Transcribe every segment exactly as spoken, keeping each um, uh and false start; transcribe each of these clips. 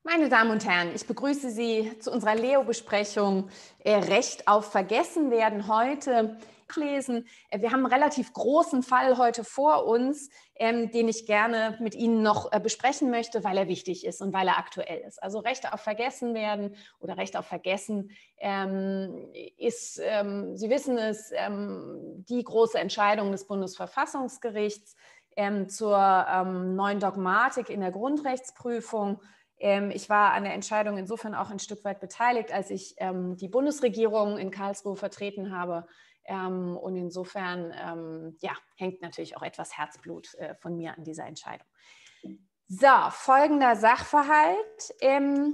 Meine Damen und Herren, ich begrüße Sie zu unserer Leo-Besprechung äh, Recht auf Vergessenwerden heute. Lesen. Wir haben einen relativ großen Fall heute vor uns, ähm, den ich gerne mit Ihnen noch äh, besprechen möchte, weil er wichtig ist und weil er aktuell ist. Also Recht auf Vergessenwerden oder Recht auf Vergessen ähm, ist, ähm, Sie wissen es, ähm, die große Entscheidung des Bundesverfassungsgerichts ähm, zur ähm, neuen Dogmatik in der Grundrechtsprüfung. Ich war an der Entscheidung insofern auch ein Stück weit beteiligt, als ich ähm, die Bundesregierung in Karlsruhe vertreten habe. Ähm, und insofern ähm, ja, hängt natürlich auch etwas Herzblut äh, von mir an dieser Entscheidung. So, folgender Sachverhalt. Ähm,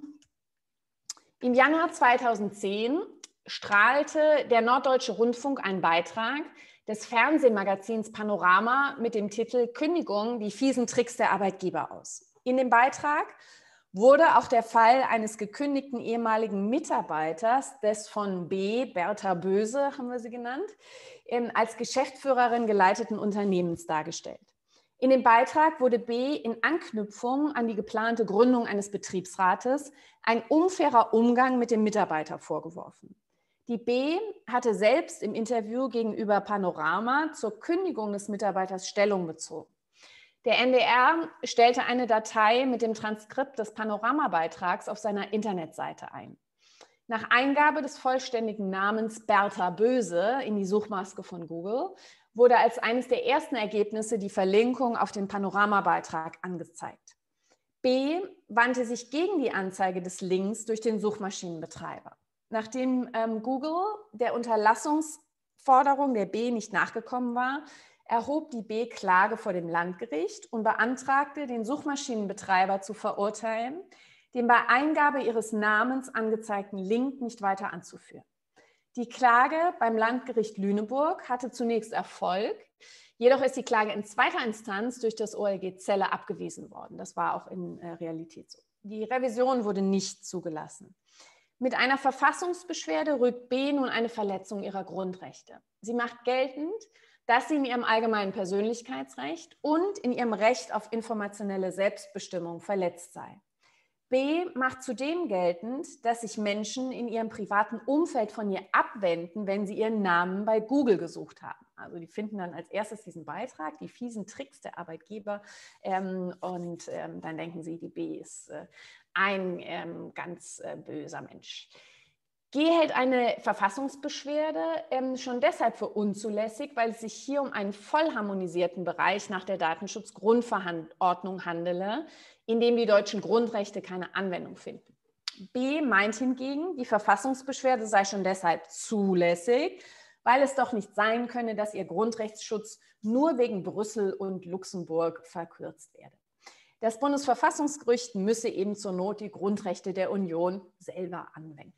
Im Januar zweitausendzehn strahlte der Norddeutsche Rundfunk einen Beitrag des Fernsehmagazins Panorama mit dem Titel Kündigung, die fiesen Tricks der Arbeitgeber aus. In dem Beitrag wurde auch der Fall eines gekündigten ehemaligen Mitarbeiters des von B, Bertha Böse haben wir sie genannt, als Geschäftsführerin geleiteten Unternehmens dargestellt. In dem Beitrag wurde B in Anknüpfung an die geplante Gründung eines Betriebsrates ein unfairer Umgang mit dem Mitarbeiter vorgeworfen. Die B hatte selbst im Interview gegenüber Panorama zur Kündigung des Mitarbeiters Stellung bezogen. Der N D R stellte eine Datei mit dem Transkript des Panorama-Beitrags auf seiner Internetseite ein. Nach Eingabe des vollständigen Namens Bertha Böse in die Suchmaske von Google wurde als eines der ersten Ergebnisse die Verlinkung auf den Panorama-Beitrag angezeigt. B wandte sich gegen die Anzeige des Links durch den Suchmaschinenbetreiber. Nachdem ähm, Google der Unterlassungsforderung der B nicht nachgekommen war, erhob die B Klage vor dem Landgericht und beantragte, den Suchmaschinenbetreiber zu verurteilen, den bei Eingabe ihres Namens angezeigten Link nicht weiter anzuführen. Die Klage beim Landgericht Lüneburg hatte zunächst Erfolg, jedoch ist die Klage in zweiter Instanz durch das O L G Celle abgewiesen worden. Das war auch in äh, Realität so. Die Revision wurde nicht zugelassen. Mit einer Verfassungsbeschwerde rügt B nun eine Verletzung ihrer Grundrechte. Sie macht geltend, dass sie in ihrem allgemeinen Persönlichkeitsrecht und in ihrem Recht auf informationelle Selbstbestimmung verletzt sei. B macht zudem geltend, dass sich Menschen in ihrem privaten Umfeld von ihr abwenden, wenn sie ihren Namen bei Google gesucht haben. Also die finden dann als erstes diesen Beitrag, die fiesen Tricks der Arbeitgeber, ähm, und ähm, dann denken sie, die B ist äh, ein ähm, ganz äh, böser Mensch. G hält eine Verfassungsbeschwerde ähm, schon deshalb für unzulässig, weil es sich hier um einen vollharmonisierten Bereich nach der Datenschutzgrundverordnung handele, in dem die deutschen Grundrechte keine Anwendung finden. B meint hingegen, die Verfassungsbeschwerde sei schon deshalb zulässig, weil es doch nicht sein könne, dass ihr Grundrechtsschutz nur wegen Brüssel und Luxemburg verkürzt werde. Das Bundesverfassungsgericht müsse eben zur Not die Grundrechte der Union selber anwenden.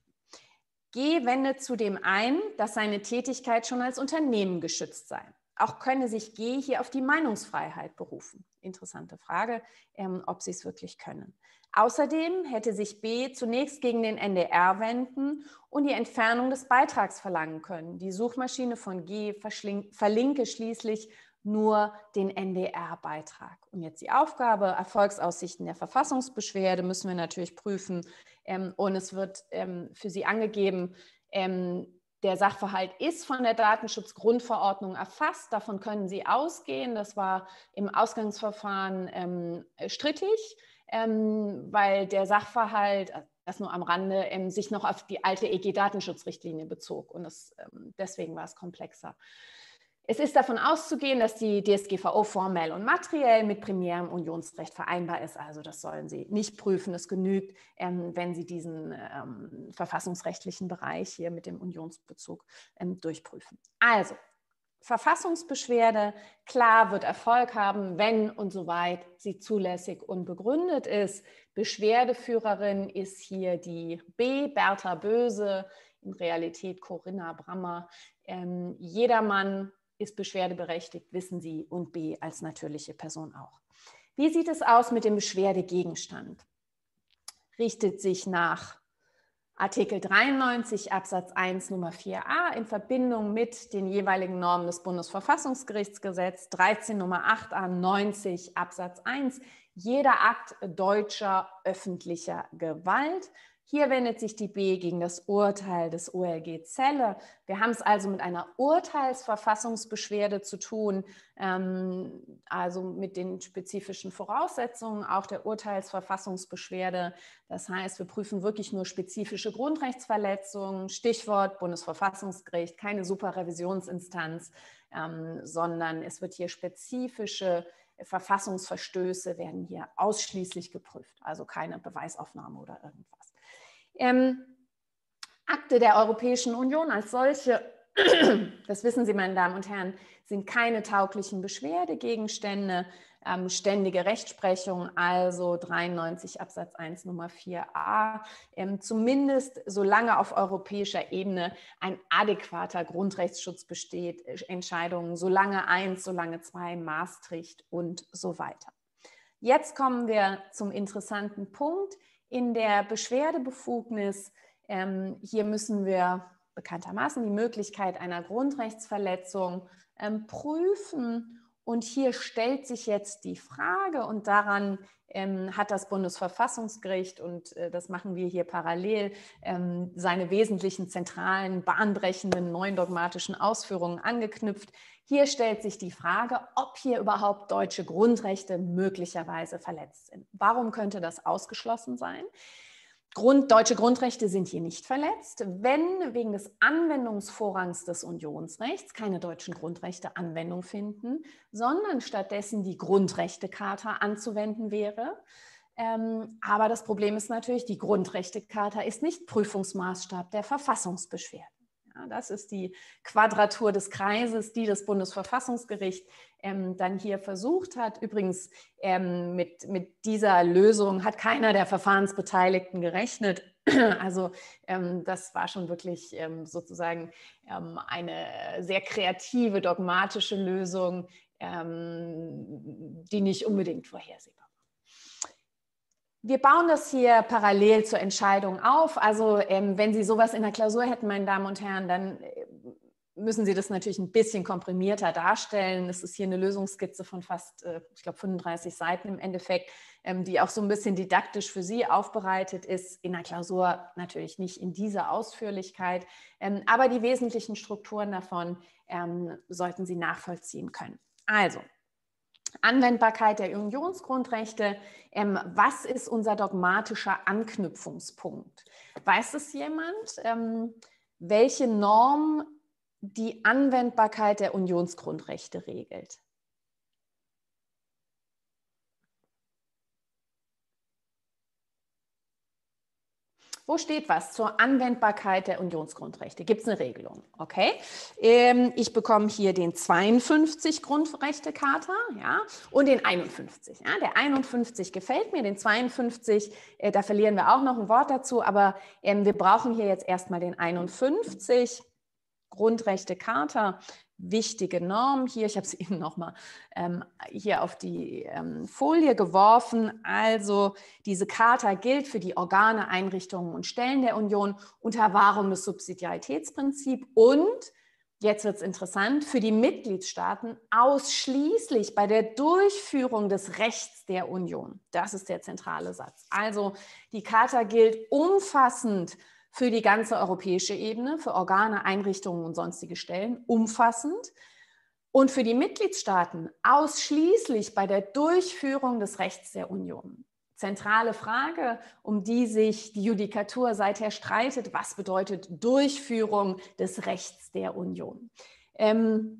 G wendet zudem ein, dass seine Tätigkeit schon als Unternehmen geschützt sei. Auch könne sich G hier auf die Meinungsfreiheit berufen. Interessante Frage, ähm, ob sie es wirklich können. Außerdem hätte sich B zunächst gegen den N D R wenden und die Entfernung des Beitrags verlangen können. Die Suchmaschine von G verlinke schließlich nur den N D R-Beitrag. Und jetzt die Aufgabe, Erfolgsaussichten der Verfassungsbeschwerde müssen wir natürlich prüfen. Ähm, und es wird ähm, für Sie angegeben, ähm, der Sachverhalt ist von der Datenschutzgrundverordnung erfasst. Davon können Sie ausgehen. Das war im Ausgangsverfahren ähm, strittig, ähm, weil der Sachverhalt, das nur am Rande, ähm, sich noch auf die alte E G-Datenschutzrichtlinie bezog. Und das, ähm, deswegen war es komplexer. Es ist davon auszugehen, dass die D S G V O formell und materiell mit primärem Unionsrecht vereinbar ist. Also das sollen Sie nicht prüfen. Es genügt, ähm, wenn Sie diesen ähm, verfassungsrechtlichen Bereich hier mit dem Unionsbezug ähm, durchprüfen. Also Verfassungsbeschwerde, klar, wird Erfolg haben, wenn und soweit sie zulässig und begründet ist. Beschwerdeführerin ist hier die B, Bertha Böse, in Realität Corinna Brammer. Ähm, jedermann ist beschwerdeberechtigt, wissen Sie, und B als natürliche Person auch. Wie sieht es aus mit dem Beschwerdegegenstand? Richtet sich nach Artikel dreiundneunzig Absatz eins Nummer vier a in Verbindung mit den jeweiligen Normen des Bundesverfassungsgerichtsgesetzes, dreizehn Nummer acht a neunzig Absatz eins jeder Akt deutscher öffentlicher Gewalt. Hier wendet sich die B gegen das Urteil des O L G Celle. Wir haben es also mit einer Urteilsverfassungsbeschwerde zu tun, ähm, also mit den spezifischen Voraussetzungen auch der Urteilsverfassungsbeschwerde. Das heißt, wir prüfen wirklich nur spezifische Grundrechtsverletzungen, Stichwort Bundesverfassungsgericht, keine Superrevisionsinstanz, ähm, sondern es wird hier spezifische Verfassungsverstöße werden hier ausschließlich geprüft, also keine Beweisaufnahme oder irgendwas. Ähm, Akte der Europäischen Union als solche, das wissen Sie, meine Damen und Herren, sind keine tauglichen Beschwerdegegenstände, ähm, ständige Rechtsprechung, also dreiundneunzig Absatz eins Nummer vier a, ähm, zumindest solange auf europäischer Ebene ein adäquater Grundrechtsschutz besteht, Entscheidungen solange eins, solange zwei, Maastricht und so weiter. Jetzt kommen wir zum interessanten Punkt. In der Beschwerdebefugnis, ähm, hier müssen wir bekanntermaßen die Möglichkeit einer Grundrechtsverletzung ähm, prüfen. Und hier stellt sich jetzt die Frage, und daran ähm, hat das Bundesverfassungsgericht, und äh, das machen wir hier parallel, ähm, seine wesentlichen zentralen, bahnbrechenden, neuen dogmatischen Ausführungen angeknüpft. Hier stellt sich die Frage, ob hier überhaupt deutsche Grundrechte möglicherweise verletzt sind. Warum könnte das ausgeschlossen sein? Grund, deutsche Grundrechte sind hier nicht verletzt, wenn wegen des Anwendungsvorrangs des Unionsrechts keine deutschen Grundrechte Anwendung finden, sondern stattdessen die Grundrechtecharta anzuwenden wäre. Ähm, aber das Problem ist natürlich, die Grundrechtecharta ist nicht Prüfungsmaßstab der Verfassungsbeschwerde. Ja, das ist die Quadratur des Kreises, die das Bundesverfassungsgericht ähm, dann hier versucht hat. Übrigens, ähm, mit, mit dieser Lösung hat keiner der Verfahrensbeteiligten gerechnet. Also ähm, das war schon wirklich ähm, sozusagen ähm, eine sehr kreative, dogmatische Lösung, ähm, die nicht unbedingt vorhersehbar war. Wir bauen das hier parallel zur Entscheidung auf. Also ähm, wenn Sie sowas in der Klausur hätten, meine Damen und Herren, dann äh, müssen Sie das natürlich ein bisschen komprimierter darstellen. Das ist hier eine Lösungsskizze von fast, äh, ich glaube, fünfunddreißig Seiten im Endeffekt, ähm, die auch so ein bisschen didaktisch für Sie aufbereitet ist. In der Klausur natürlich nicht in dieser Ausführlichkeit, ähm, aber die wesentlichen Strukturen davon ähm, sollten Sie nachvollziehen können. Also, Anwendbarkeit der Unionsgrundrechte. Ähm, was ist unser dogmatischer Anknüpfungspunkt? Weiß es jemand, ähm, welche Norm die Anwendbarkeit der Unionsgrundrechte regelt? Wo steht was zur Anwendbarkeit der Unionsgrundrechte? Gibt es eine Regelung? Okay. Ähm, ich bekomme hier den zweiundfünfzig Grundrechtecharta, ja, und den einundfünfzig. Ja. Der einundfünfzig gefällt mir, den zweiundfünfzig, äh, da verlieren wir auch noch ein Wort dazu, aber ähm, wir brauchen hier jetzt erstmal den einundfünfzig Grundrechtecharta. Wichtige Norm hier, ich habe sie eben nochmal ähm, hier auf die ähm, Folie geworfen. Also diese Charta gilt für die Organe, Einrichtungen und Stellen der Union unter Wahrung des Subsidiaritätsprinzips und, jetzt wird es interessant, für die Mitgliedstaaten ausschließlich bei der Durchführung des Rechts der Union. Das ist der zentrale Satz. Also die Charta gilt umfassend für die ganze europäische Ebene, für Organe, Einrichtungen und sonstige Stellen, umfassend. Und für die Mitgliedstaaten ausschließlich bei der Durchführung des Rechts der Union. Zentrale Frage, um die sich die Judikatur seither streitet, was bedeutet Durchführung des Rechts der Union? Ähm,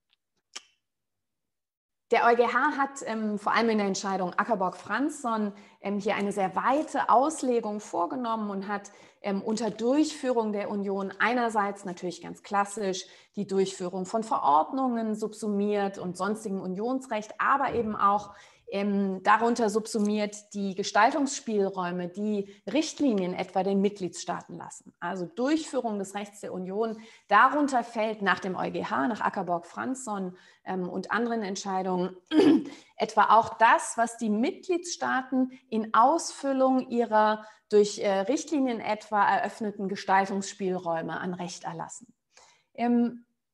Der EuGH hat ähm, vor allem in der Entscheidung Ackerbock-Franzson ähm, hier eine sehr weite Auslegung vorgenommen und hat ähm, unter Durchführung der Union einerseits natürlich ganz klassisch die Durchführung von Verordnungen subsumiert und sonstigem Unionsrecht, aber eben auch ähm, darunter subsumiert die Gestaltungsspielräume, die Richtlinien etwa den Mitgliedstaaten lassen. Also Durchführung des Rechts der Union, darunter fällt nach dem EuGH, nach Ackerbock-Franzson ähm, und anderen Entscheidungen etwa auch das, was die Mitgliedstaaten in Ausfüllung ihrer durch äh, Richtlinien etwa eröffneten Gestaltungsspielräume an Recht erlassen. Ähm,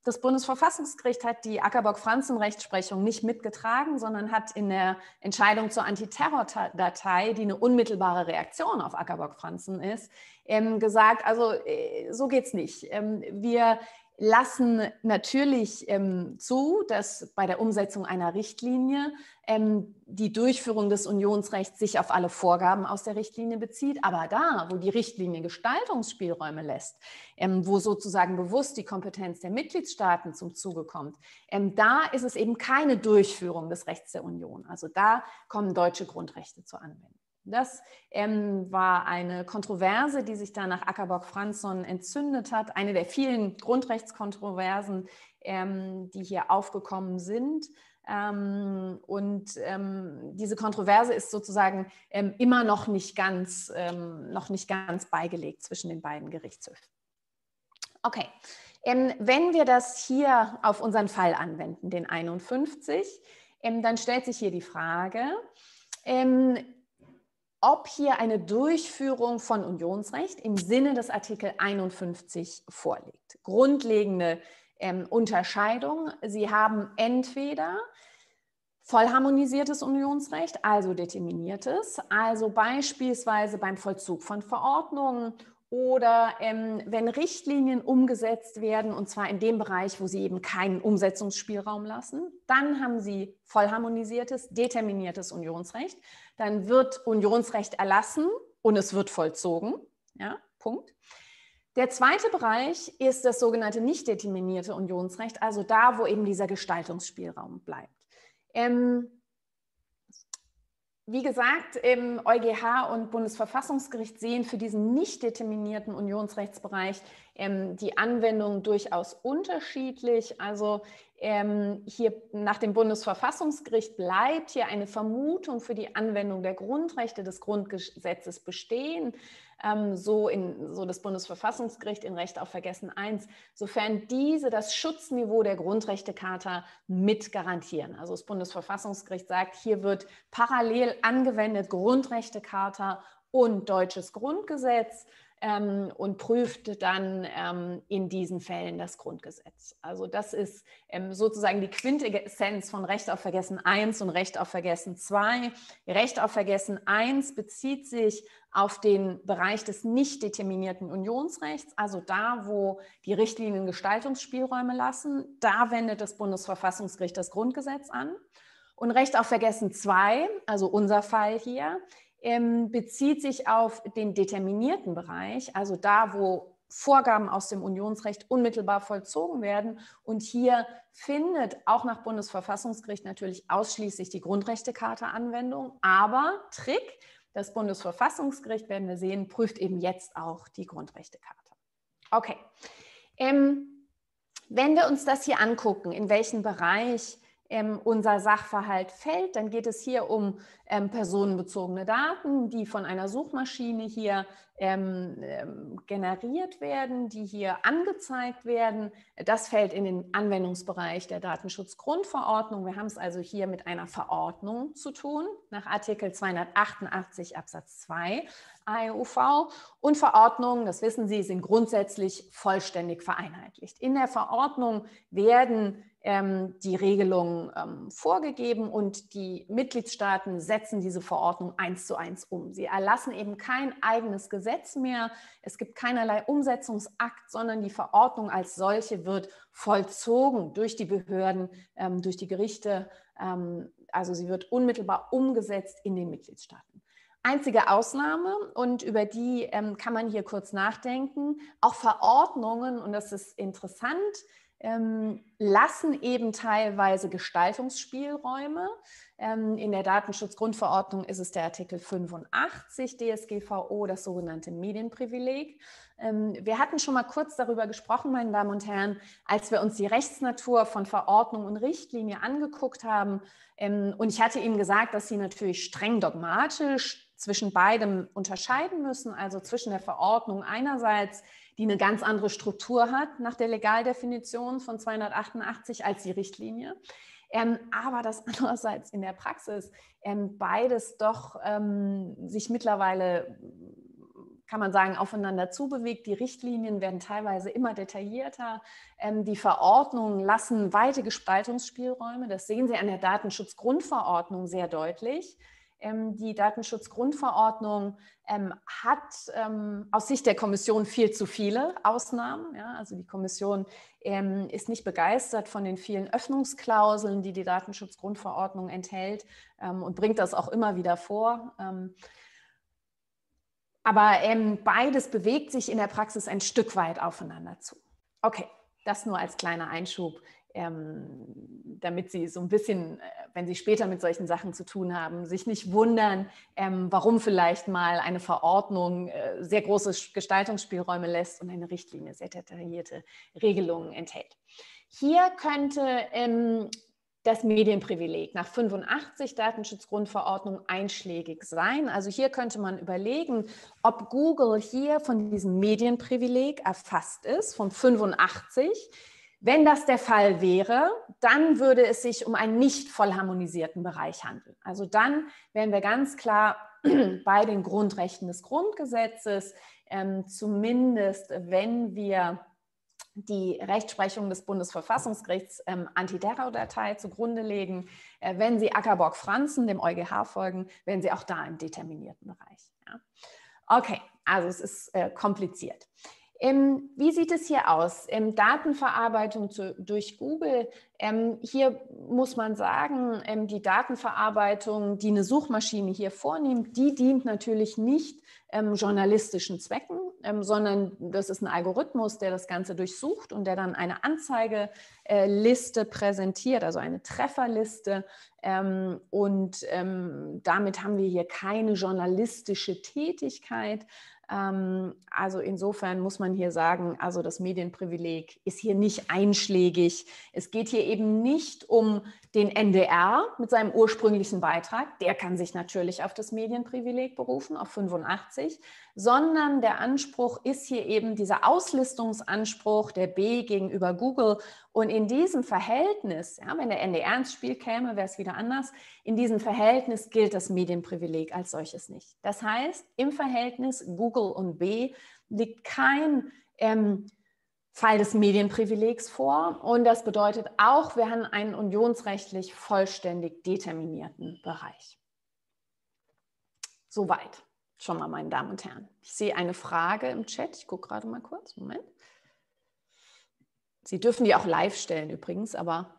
Das Bundesverfassungsgericht hat die Ackerbock-Franzen-Rechtsprechung nicht mitgetragen, sondern hat in der Entscheidung zur Antiterror-Datei, die eine unmittelbare Reaktion auf Ackerbock-Franzen ist, ähm, gesagt, also äh, so geht es nicht. Ähm, wir lassen natürlich ähm, zu, dass bei der Umsetzung einer Richtlinie ähm, die Durchführung des Unionsrechts sich auf alle Vorgaben aus der Richtlinie bezieht. Aber da, wo die Richtlinie Gestaltungsspielräume lässt, ähm, wo sozusagen bewusst die Kompetenz der Mitgliedstaaten zum Zuge kommt, ähm, da ist es eben keine Durchführung des Rechts der Union. Also da kommen deutsche Grundrechte zur Anwendung. Das ähm, war eine Kontroverse, die sich da nach Ackerbock-Franzen entzündet hat. Eine der vielen Grundrechtskontroversen, ähm, die hier aufgekommen sind. Ähm, und ähm, diese Kontroverse ist sozusagen ähm, immer noch nicht ganz, ähm, noch nicht ganz beigelegt zwischen den beiden Gerichtshöfen. Okay, ähm, wenn wir das hier auf unseren Fall anwenden, den einundfünfzig, ähm, dann stellt sich hier die Frage, ähm, ob hier eine Durchführung von Unionsrecht im Sinne des Artikel einundfünfzig vorliegt. Grundlegende ähm, Unterscheidung. Sie haben entweder vollharmonisiertes Unionsrecht, also determiniertes, also beispielsweise beim Vollzug von Verordnungen oder ähm, wenn Richtlinien umgesetzt werden, und zwar in dem Bereich, wo sie eben keinen Umsetzungsspielraum lassen, dann haben sie vollharmonisiertes, determiniertes Unionsrecht. Dann wird Unionsrecht erlassen und es wird vollzogen. Ja, Punkt. Der zweite Bereich ist das sogenannte nicht determinierte Unionsrecht, also da, wo eben dieser Gestaltungsspielraum bleibt. Ähm, Wie gesagt, im EuGH und Bundesverfassungsgericht sehen für diesen nicht determinierten Unionsrechtsbereich ähm, die Anwendung durchaus unterschiedlich. Also ähm, hier nach dem Bundesverfassungsgericht bleibt hier eine Vermutung für die Anwendung der Grundrechte des Grundgesetzes bestehen. Ähm, so, in, so das Bundesverfassungsgericht in Recht auf Vergessen eins, sofern diese das Schutzniveau der Grundrechtecharta mit garantieren. Also das Bundesverfassungsgericht sagt, hier wird parallel angewendet Grundrechtecharta und deutsches Grundgesetz ähm, und prüft dann ähm, in diesen Fällen das Grundgesetz. Also das ist ähm, sozusagen die Quintessenz von Recht auf Vergessen eins und Recht auf Vergessen zwei. Recht auf Vergessen eins bezieht sich auf den Bereich des nicht determinierten Unionsrechts, also da, wo die Richtlinien Gestaltungsspielräume lassen, da wendet das Bundesverfassungsgericht das Grundgesetz an. Und Recht auf Vergessen zwei, also unser Fall hier, ähm, bezieht sich auf den determinierten Bereich, also da, wo Vorgaben aus dem Unionsrecht unmittelbar vollzogen werden. Und hier findet auch nach Bundesverfassungsgericht natürlich ausschließlich die Grundrechtecharta Anwendung. Aber Trick, das Bundesverfassungsgericht, werden wir sehen, prüft eben jetzt auch die Grundrechtecharta. Okay, ähm, wenn wir uns das hier angucken, in welchen Bereich Ähm, unser Sachverhalt fällt, dann geht es hier um ähm, personenbezogene Daten, die von einer Suchmaschine hier ähm, ähm, generiert werden, die hier angezeigt werden. Das fällt in den Anwendungsbereich der Datenschutzgrundverordnung. Wir haben es also hier mit einer Verordnung zu tun, nach Artikel zweihundertachtundachtzig Absatz zwei A E U V. Und Verordnungen, das wissen Sie, sind grundsätzlich vollständig vereinheitlicht. In der Verordnung werden ähm, die Regelungen ähm, vorgegeben und die Mitgliedstaaten setzen diese Verordnung eins zu eins um. Sie erlassen eben kein eigenes Gesetz mehr. Es gibt keinerlei Umsetzungsakt, sondern die Verordnung als solche wird vollzogen durch die Behörden, ähm, durch die Gerichte. Ähm, also sie wird unmittelbar umgesetzt in den Mitgliedstaaten. Einzige Ausnahme, und über die ähm, kann man hier kurz nachdenken, auch Verordnungen, und das ist interessant, ähm, lassen eben teilweise Gestaltungsspielräume. Ähm, in der Datenschutzgrundverordnung ist es der Artikel fünfundachtzig D S G V O, das sogenannte Medienprivileg. Ähm, wir hatten schon mal kurz darüber gesprochen, meine Damen und Herren, als wir uns die Rechtsnatur von Verordnung und Richtlinie angeguckt haben. Ähm, und ich hatte Ihnen gesagt, dass Sie natürlich streng dogmatisch zwischen beidem unterscheiden müssen, also zwischen der Verordnung einerseits, die eine ganz andere Struktur hat nach der Legaldefinition von zweihundertachtundachtzig als die Richtlinie, ähm, aber dass andererseits in der Praxis ähm, beides doch ähm, sich mittlerweile kann man sagen, aufeinander zubewegt. Die Richtlinien werden teilweise immer detaillierter. Ähm, die Verordnungen lassen weite Gestaltungsspielräume. Das sehen Sie an der Datenschutzgrundverordnung sehr deutlich. Ähm, die Datenschutzgrundverordnung ähm, hat ähm, aus Sicht der Kommission viel zu viele Ausnahmen. Ja? Also die Kommission ähm, ist nicht begeistert von den vielen Öffnungsklauseln, die die Datenschutzgrundverordnung enthält, ähm, und bringt das auch immer wieder vor. Ähm, Aber ähm, beides bewegt sich in der Praxis ein Stück weit aufeinander zu. Okay, das nur als kleiner Einschub, ähm, damit Sie so ein bisschen, äh, wenn Sie später mit solchen Sachen zu tun haben, sich nicht wundern, ähm, warum vielleicht mal eine Verordnung äh, sehr große Gestaltungsspielräume lässt und eine Richtlinie sehr detaillierte Regelungen enthält. Hier könnte ähm, das Medienprivileg nach fünfundachtzig Datenschutzgrundverordnung einschlägig sein. Also hier könnte man überlegen, ob Google hier von diesem Medienprivileg erfasst ist, von fünfundachtzig. Wenn das der Fall wäre, dann würde es sich um einen nicht voll harmonisierten Bereich handeln. Also dann wären wir ganz klar bei den Grundrechten des Grundgesetzes, ähm, zumindest wenn wir die Rechtsprechung des Bundesverfassungsgerichts ähm, Antiterror-Datei zugrunde legen. Äh, wenn Sie Ackerborg-Franzen, dem EuGH, folgen, wären Sie auch da im determinierten Bereich. Ja. Okay, also es ist äh, kompliziert. Ähm, wie sieht es hier aus? Ähm, Datenverarbeitung zu, durch Google. Ähm, hier muss man sagen, ähm, die Datenverarbeitung, die eine Suchmaschine hier vornimmt, die dient natürlich nicht ähm, journalistischen Zwecken, ähm, sondern das ist ein Algorithmus, der das Ganze durchsucht und der dann eine Anzeigeliste äh, präsentiert, also eine Trefferliste. Ähm, und ähm, damit haben wir hier keine journalistische Tätigkeit. Also insofern muss man hier sagen, also das Medienprivileg ist hier nicht einschlägig. Es geht hier eben nicht um den N D R mit seinem ursprünglichen Beitrag. Der kann sich natürlich auf das Medienprivileg berufen, auf fünfundachtzig, sondern der Anspruch ist hier eben dieser Auslistungsanspruch der B gegenüber Google. Und in diesem Verhältnis, ja, wenn der N D R ins Spiel käme, wäre es wieder anders. In diesem Verhältnis gilt das Medienprivileg als solches nicht. Das heißt, im Verhältnis Google und B liegt kein ähm, Fall des Medienprivilegs vor. Und das bedeutet auch, wir haben einen unionsrechtlich vollständig determinierten Bereich. Soweit schon mal, meine Damen und Herren. Ich sehe eine Frage im Chat. Ich gucke gerade mal kurz. Moment. Sie dürfen die auch live stellen übrigens, aber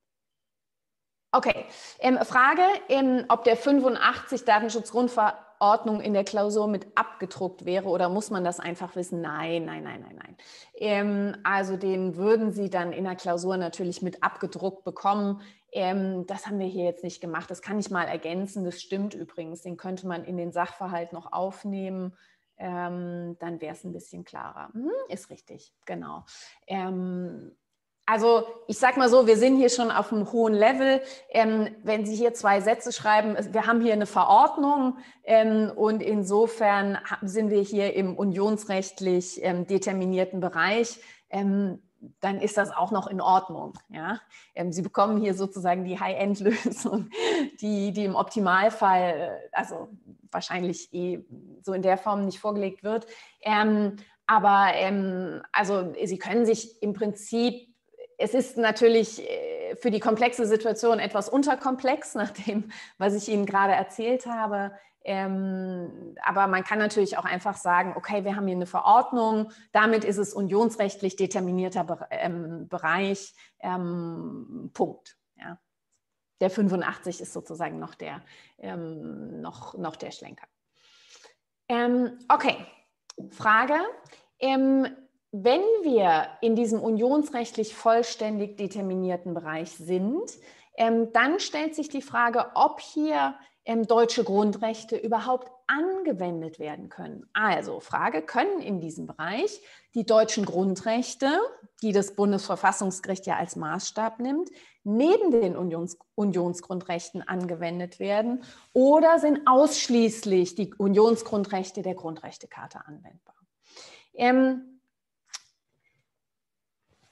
okay. Ähm, Frage, ähm, ob der fünfundachtzig Datenschutzgrundverordnung in der Klausur mit abgedruckt wäre oder muss man das einfach wissen? Nein, nein, nein, nein, nein. Ähm, also den würden Sie dann in der Klausur natürlich mit abgedruckt bekommen. Ähm, das haben wir hier jetzt nicht gemacht. Das kann ich mal ergänzen. Das stimmt übrigens. Den könnte man in den Sachverhalt noch aufnehmen. Ähm, dann wäre es ein bisschen klarer. Hm, ist richtig, genau. Ähm, Also ich sage mal so, wir sind hier schon auf einem hohen Level. Ähm, wenn Sie hier zwei Sätze schreiben, wir haben hier eine Verordnung ähm, und insofern sind wir hier im unionsrechtlich ähm, determinierten Bereich, ähm, dann ist das auch noch in Ordnung. Ja? Ähm, Sie bekommen hier sozusagen die High-End-Lösung, die, die im Optimalfall, also wahrscheinlich eh so in der Form nicht vorgelegt wird. Ähm, aber ähm, also Sie können sich im Prinzip, es ist natürlich für die komplexe Situation etwas unterkomplex, nach dem, was ich Ihnen gerade erzählt habe. Ähm, aber man kann natürlich auch einfach sagen, okay, wir haben hier eine Verordnung, damit ist es unionsrechtlich determinierter Be ähm, Bereich, ähm, Punkt. Ja. Der fünfundachtzig ist sozusagen noch der, ähm, noch, noch der Schlenker. Ähm, okay, Frage. Ähm, Wenn wir in diesem unionsrechtlich vollständig determinierten Bereich sind, ähm, dann stellt sich die Frage, ob hier ähm, deutsche Grundrechte überhaupt angewendet werden können. Also Frage, können in diesem Bereich die deutschen Grundrechte, die das Bundesverfassungsgericht ja als Maßstab nimmt, neben den Unions Unionsgrundrechten angewendet werden oder sind ausschließlich die Unionsgrundrechte der Grundrechtecharta anwendbar? Ähm,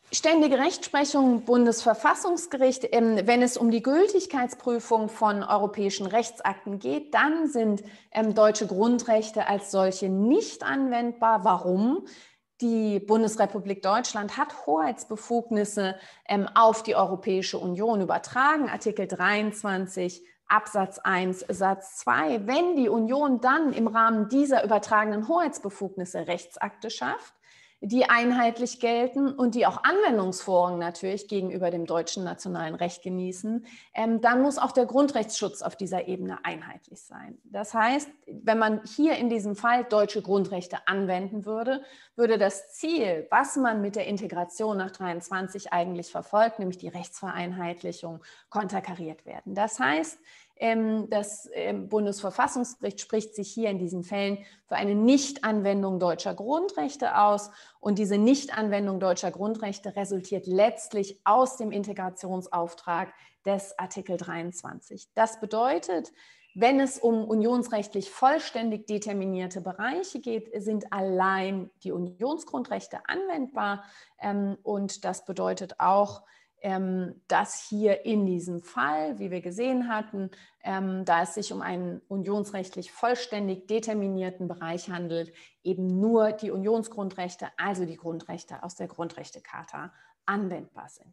Ständige Rechtsprechung, Bundesverfassungsgericht. Ähm, wenn es um die Gültigkeitsprüfung von europäischen Rechtsakten geht, dann sind ähm, deutsche Grundrechte als solche nicht anwendbar. Warum? Die Bundesrepublik Deutschland hat Hoheitsbefugnisse ähm, auf die Europäische Union übertragen, Artikel dreiundzwanzig Absatz eins Satz zwei. Wenn die Union dann im Rahmen dieser übertragenen Hoheitsbefugnisse Rechtsakte schafft, die einheitlich gelten und die auch Anwendungsvorrang natürlich gegenüber dem deutschen nationalen Recht genießen, ähm, dann muss auch der Grundrechtsschutz auf dieser Ebene einheitlich sein. Das heißt, wenn man hier in diesem Fall deutsche Grundrechte anwenden würde, würde das Ziel, was man mit der Integration nach dreiundzwanzig eigentlich verfolgt, nämlich die Rechtsvereinheitlichung, konterkariert werden. Das heißt, das Bundesverfassungsgericht spricht sich hier in diesen Fällen für eine Nichtanwendung deutscher Grundrechte aus. Und diese Nichtanwendung deutscher Grundrechte resultiert letztlich aus dem Integrationsauftrag des Artikel dreiundzwanzig. Das bedeutet, wenn es um unionsrechtlich vollständig determinierte Bereiche geht, sind allein die Unionsgrundrechte anwendbar. Und das bedeutet auch, dass hier in diesem Fall, wie wir gesehen hatten, da es sich um einen unionsrechtlich vollständig determinierten Bereich handelt, eben nur die Unionsgrundrechte, also die Grundrechte aus der Grundrechtecharta, anwendbar sind.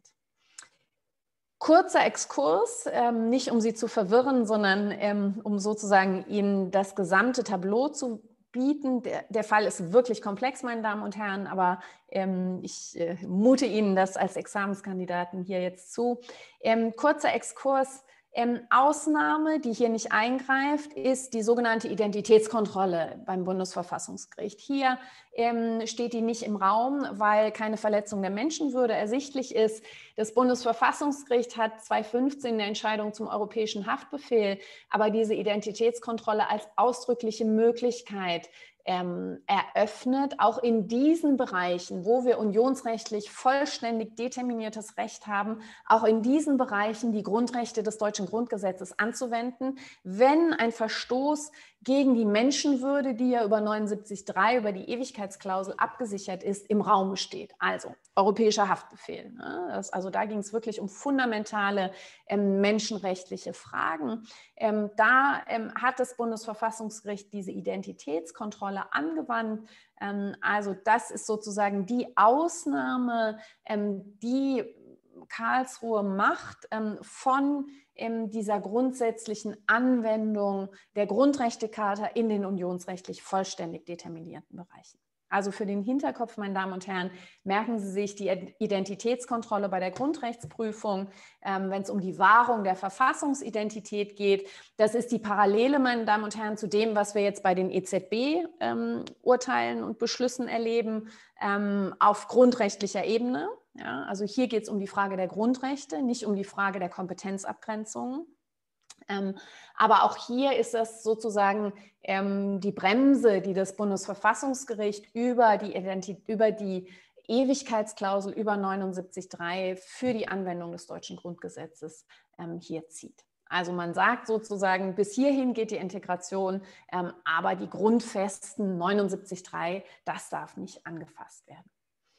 Kurzer Exkurs, ähm, nicht um Sie zu verwirren, sondern ähm, um sozusagen Ihnen das gesamte Tableau zu bieten. Der, der Fall ist wirklich komplex, meine Damen und Herren, aber ähm, ich äh, mute Ihnen das als Examenskandidaten hier jetzt zu. Ähm, kurzer Exkurs. Ähm, Ausnahme, die hier nicht eingreift, ist die sogenannte Identitätskontrolle beim Bundesverfassungsgericht. Hier ähm, steht die nicht im Raum, weil keine Verletzung der Menschenwürde ersichtlich ist. Das Bundesverfassungsgericht hat zweitausendfünfzehn eine Entscheidung zum europäischen Haftbefehl, aber diese Identitätskontrolle als ausdrückliche Möglichkeit Ähm, eröffnet, auch in diesen Bereichen, wo wir unionsrechtlich vollständig determiniertes Recht haben, auch in diesen Bereichen die Grundrechte des deutschen Grundgesetzes anzuwenden, wenn ein Verstoß gegen die Menschenwürde, die ja über neunundsiebzig Absatz drei, über die Ewigkeitsklausel abgesichert ist, im Raum steht. Also europäischer Haftbefehl. Ne? Das, also da ging es wirklich um fundamentale ähm, menschenrechtliche Fragen. Ähm, da ähm, hat das Bundesverfassungsgericht diese Identitätskontrolle angewandt. Ähm, also das ist sozusagen die Ausnahme, ähm, die Karlsruhe macht ähm, von ähm, dieser grundsätzlichen Anwendung der Grundrechtecharta in den unionsrechtlich vollständig determinierten Bereichen. Also für den Hinterkopf, meine Damen und Herren, merken Sie sich die Identitätskontrolle bei der Grundrechtsprüfung, ähm, wenn es um die Wahrung der Verfassungsidentität geht. Das ist die Parallele, meine Damen und Herren, zu dem, was wir jetzt bei den E Z B-Urteilen ähm, und Beschlüssen erleben, ähm, auf grundrechtlicher Ebene. Ja, also hier geht es um die Frage der Grundrechte, nicht um die Frage der Kompetenzabgrenzung. Ähm, aber auch hier ist das sozusagen ähm, die Bremse, die das Bundesverfassungsgericht über die, Identität, über die Ewigkeitsklausel über neunundsiebzig Absatz drei für die Anwendung des deutschen Grundgesetzes ähm, hier zieht. Also man sagt sozusagen, bis hierhin geht die Integration, ähm, aber die grundfesten neunundsiebzig Absatz drei, das darf nicht angefasst werden.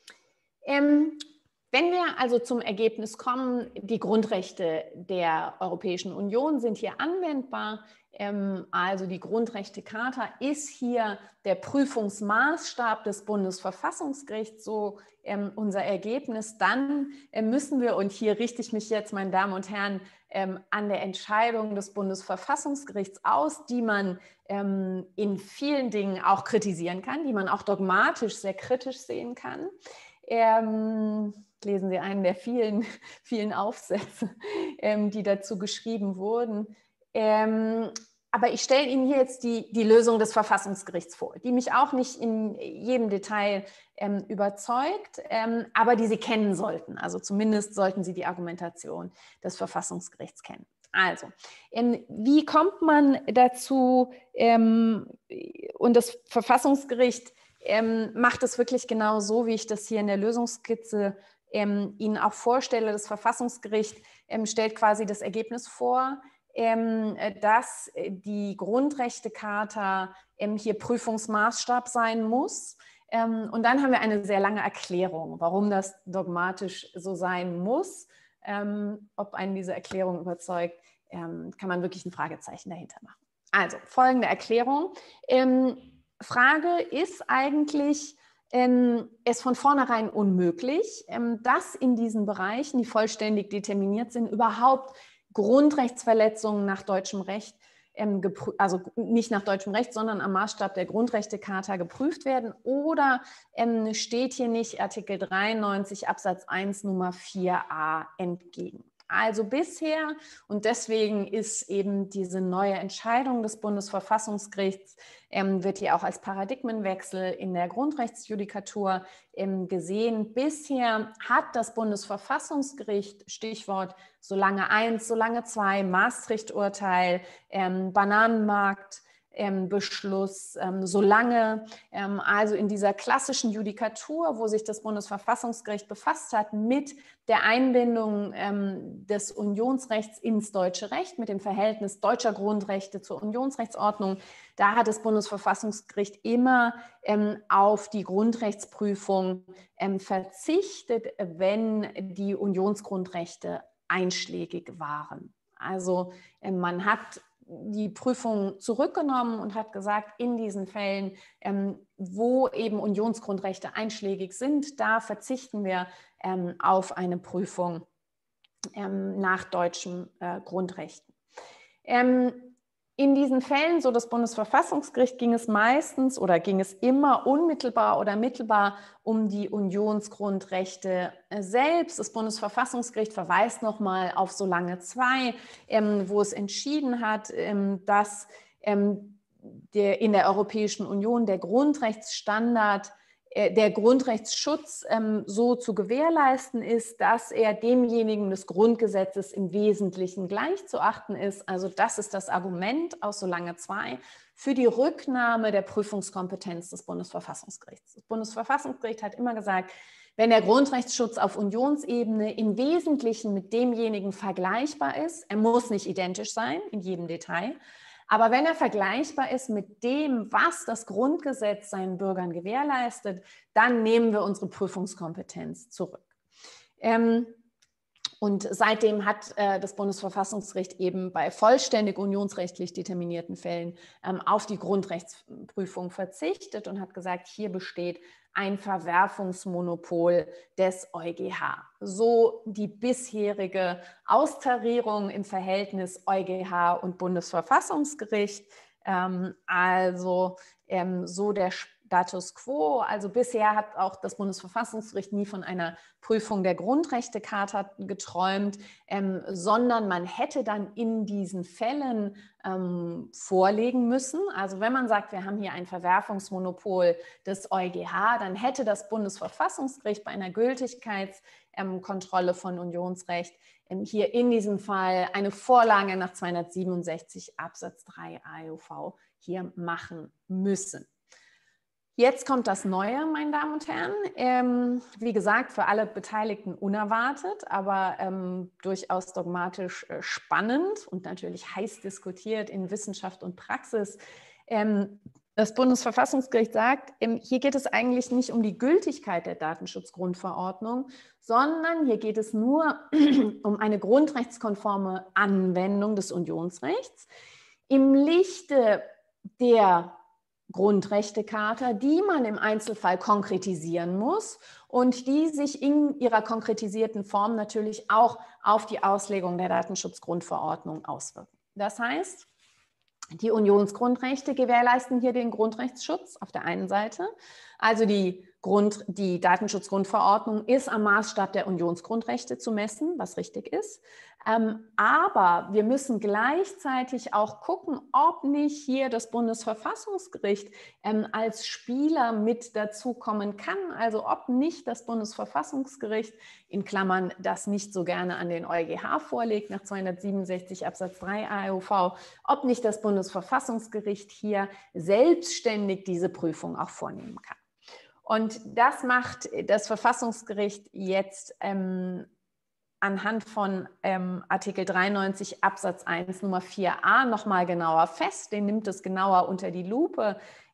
Ähm, Wenn wir also zum Ergebnis kommen, die Grundrechte der Europäischen Union sind hier anwendbar, also die Grundrechtecharta ist hier der Prüfungsmaßstab des Bundesverfassungsgerichts, so unser Ergebnis, dann müssen wir, und hier richte ich mich jetzt, meine Damen und Herren, an der Entscheidung des Bundesverfassungsgerichts aus, die man in vielen Dingen auch kritisieren kann, die man auch dogmatisch sehr kritisch sehen kann. Ähm, lesen Sie einen der vielen, vielen Aufsätze, ähm, die dazu geschrieben wurden. Ähm, aber ich stelle Ihnen hier jetzt die, die Lösung des Verfassungsgerichts vor, die mich auch nicht in jedem Detail ähm, überzeugt, ähm, aber die Sie kennen sollten. Also zumindest sollten Sie die Argumentation des Verfassungsgerichts kennen. Also, ähm, wie kommt man dazu, ähm, und das Verfassungsgericht Ähm, macht es wirklich genau so, wie ich das hier in der Lösungsskizze ähm, Ihnen auch vorstelle. Das Verfassungsgericht ähm, stellt quasi das Ergebnis vor, ähm, dass die Grundrechtecharta ähm, hier Prüfungsmaßstab sein muss. Ähm, und dann haben wir eine sehr lange Erklärung, warum das dogmatisch so sein muss. Ähm, ob einen diese Erklärung überzeugt, ähm, kann man wirklich ein Fragezeichen dahinter machen. Also folgende Erklärung. Ähm, Frage ist eigentlich, ähm, es von vornherein unmöglich, ähm, dass in diesen Bereichen, die vollständig determiniert sind, überhaupt Grundrechtsverletzungen nach deutschem Recht, ähm, also nicht nach deutschem Recht, sondern am Maßstab der Grundrechtecharta geprüft werden, oder ähm, steht hier nicht Artikel dreiundneunzig Absatz eins Nummer vier a entgegen. Also bisher, und deswegen ist eben diese neue Entscheidung des Bundesverfassungsgerichts, ähm, wird hier auch als Paradigmenwechsel in der Grundrechtsjudikatur ähm, gesehen. Bisher hat das Bundesverfassungsgericht, Stichwort Solange eins, Solange zwei, Maastricht-Urteil, ähm, Bananenmarkt, Ähm, Beschluss, ähm, solange ähm, also in dieser klassischen Judikatur, wo sich das Bundesverfassungsgericht befasst hat mit der Einbindung ähm, des Unionsrechts ins deutsche Recht, mit dem Verhältnis deutscher Grundrechte zur Unionsrechtsordnung, da hat das Bundesverfassungsgericht immer ähm, auf die Grundrechtsprüfung ähm, verzichtet, wenn die Unionsgrundrechte einschlägig waren. Also äh, man hat die Prüfung zurückgenommen und hat gesagt, in diesen Fällen, ähm, wo eben Unionsgrundrechte einschlägig sind, da verzichten wir ähm, auf eine Prüfung ähm, nach deutschen äh, Grundrechten. Ähm, in diesen Fällen, so das Bundesverfassungsgericht, ging es meistens oder ging es immer unmittelbar oder mittelbar um die Unionsgrundrechte selbst. Das Bundesverfassungsgericht verweist nochmal auf Solange zwei, ähm, wo es entschieden hat, ähm, dass ähm, der, in der Europäischen Union der Grundrechtsstandard, der Grundrechtsschutz ähm, so zu gewährleisten ist, dass er demjenigen des Grundgesetzes im Wesentlichen gleichzuachten ist. Also das ist das Argument aus Solange zwei für die Rücknahme der Prüfungskompetenz des Bundesverfassungsgerichts. Das Bundesverfassungsgericht hat immer gesagt, wenn der Grundrechtsschutz auf Unionsebene im Wesentlichen mit demjenigen vergleichbar ist, er muss nicht identisch sein in jedem Detail, aber wenn er vergleichbar ist mit dem, was das Grundgesetz seinen Bürgern gewährleistet, dann nehmen wir unsere Prüfungskompetenz zurück. Ähm, und seitdem hat äh, das Bundesverfassungsgericht eben bei vollständig unionsrechtlich determinierten Fällen ähm, auf die Grundrechtsprüfung verzichtet und hat gesagt, hier besteht ein Verwerfungsmonopol des EuGH. So die bisherige Austarierung im Verhältnis EuGH und Bundesverfassungsgericht. Ähm, also ähm, so der Status quo. Also bisher hat auch das Bundesverfassungsgericht nie von einer Prüfung der Grundrechtecharta geträumt, ähm, sondern man hätte dann in diesen Fällen ähm, vorlegen müssen. Also wenn man sagt, wir haben hier ein Verwerfungsmonopol des EuGH, dann hätte das Bundesverfassungsgericht bei einer Gültigkeitskontrolle ähm, von Unionsrecht ähm, hier in diesem Fall eine Vorlage nach zweihundertsiebenundsechzig Absatz drei A E U V hier machen müssen. Jetzt kommt das Neue, meine Damen und Herren. Ähm, wie gesagt, für alle Beteiligten unerwartet, aber ähm, durchaus dogmatisch äh, spannend und natürlich heiß diskutiert in Wissenschaft und Praxis. Ähm, das Bundesverfassungsgericht sagt, ähm, hier geht es eigentlich nicht um die Gültigkeit der Datenschutzgrundverordnung, sondern hier geht es nur um eine grundrechtskonforme Anwendung des Unionsrechts im Lichte der Grundrechtecharta, die man im Einzelfall konkretisieren muss und die sich in ihrer konkretisierten Form natürlich auch auf die Auslegung der Datenschutzgrundverordnung auswirken. Das heißt, die Unionsgrundrechte gewährleisten hier den Grundrechtsschutz auf der einen Seite. Also die, Grund, die Datenschutzgrundverordnung ist am Maßstab der Unionsgrundrechte zu messen, was richtig ist. Ähm, aber wir müssen gleichzeitig auch gucken, ob nicht hier das Bundesverfassungsgericht ähm, als Spieler mit dazukommen kann. Also ob nicht das Bundesverfassungsgericht, in Klammern, das nicht so gerne an den EuGH vorlegt, nach zweihundertsiebenundsechzig Absatz drei A E U V, ob nicht das Bundesverfassungsgericht hier selbstständig diese Prüfung auch vornehmen kann. Und das macht das Verfassungsgericht jetzt ähm, anhand von ähm, Artikel dreiundneunzig Absatz eins Nummer vier a nochmal genauer fest. Den nimmt es genauer unter die Lupe.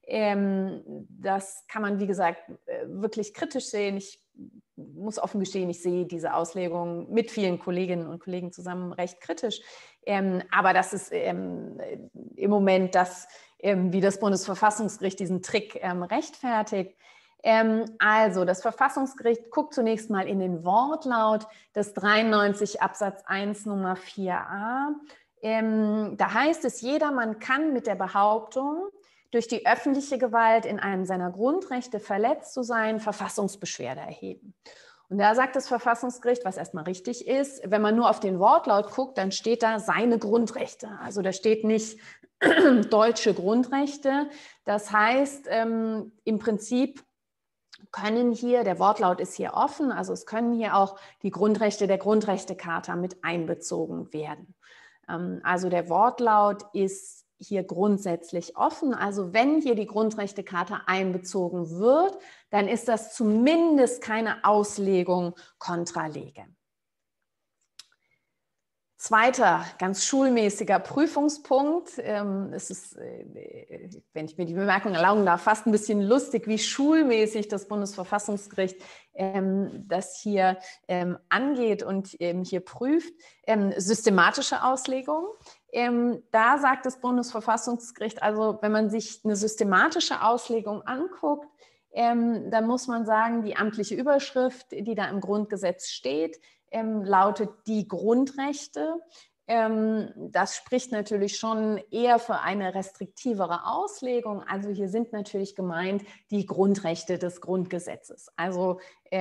Ähm, das kann man, wie gesagt, wirklich kritisch sehen. Ich muss offen gestehen, ich sehe diese Auslegung mit vielen Kolleginnen und Kollegen zusammen recht kritisch. Ähm, aber das ist ähm, im Moment das, ähm, wie das Bundesverfassungsgericht diesen Trick ähm, rechtfertigt. Ähm, also, das Verfassungsgericht guckt zunächst mal in den Wortlaut des dreiundneunzig Absatz eins Nummer vier a. Ähm, da heißt es, jedermann kann mit der Behauptung, durch die öffentliche Gewalt in einem seiner Grundrechte verletzt zu sein, Verfassungsbeschwerde erheben. Und da sagt das Verfassungsgericht, was erstmal richtig ist, wenn man nur auf den Wortlaut guckt, dann steht da seine Grundrechte. Also da steht nicht deutsche Grundrechte. Das heißt, ähm, im Prinzip können hier, der Wortlaut ist hier offen, also es können hier auch die Grundrechte der Grundrechtecharta mit einbezogen werden. Ähm, also der Wortlaut ist hier grundsätzlich offen. Also wenn hier die Grundrechtecharta einbezogen wird, dann ist das zumindest keine Auslegung contra lege. Zweiter, ganz schulmäßiger Prüfungspunkt. Es ist, wenn ich mir die Bemerkung erlauben darf, fast ein bisschen lustig, wie schulmäßig das Bundesverfassungsgericht das hier angeht und hier prüft. Systematische Auslegung. Da sagt das Bundesverfassungsgericht, also wenn man sich eine systematische Auslegung anguckt, dann muss man sagen, die amtliche Überschrift, die da im Grundgesetz steht, Ähm, lautet die Grundrechte. Ähm, das spricht natürlich schon eher für eine restriktivere Auslegung. Also hier sind natürlich gemeint die Grundrechte des Grundgesetzes. Also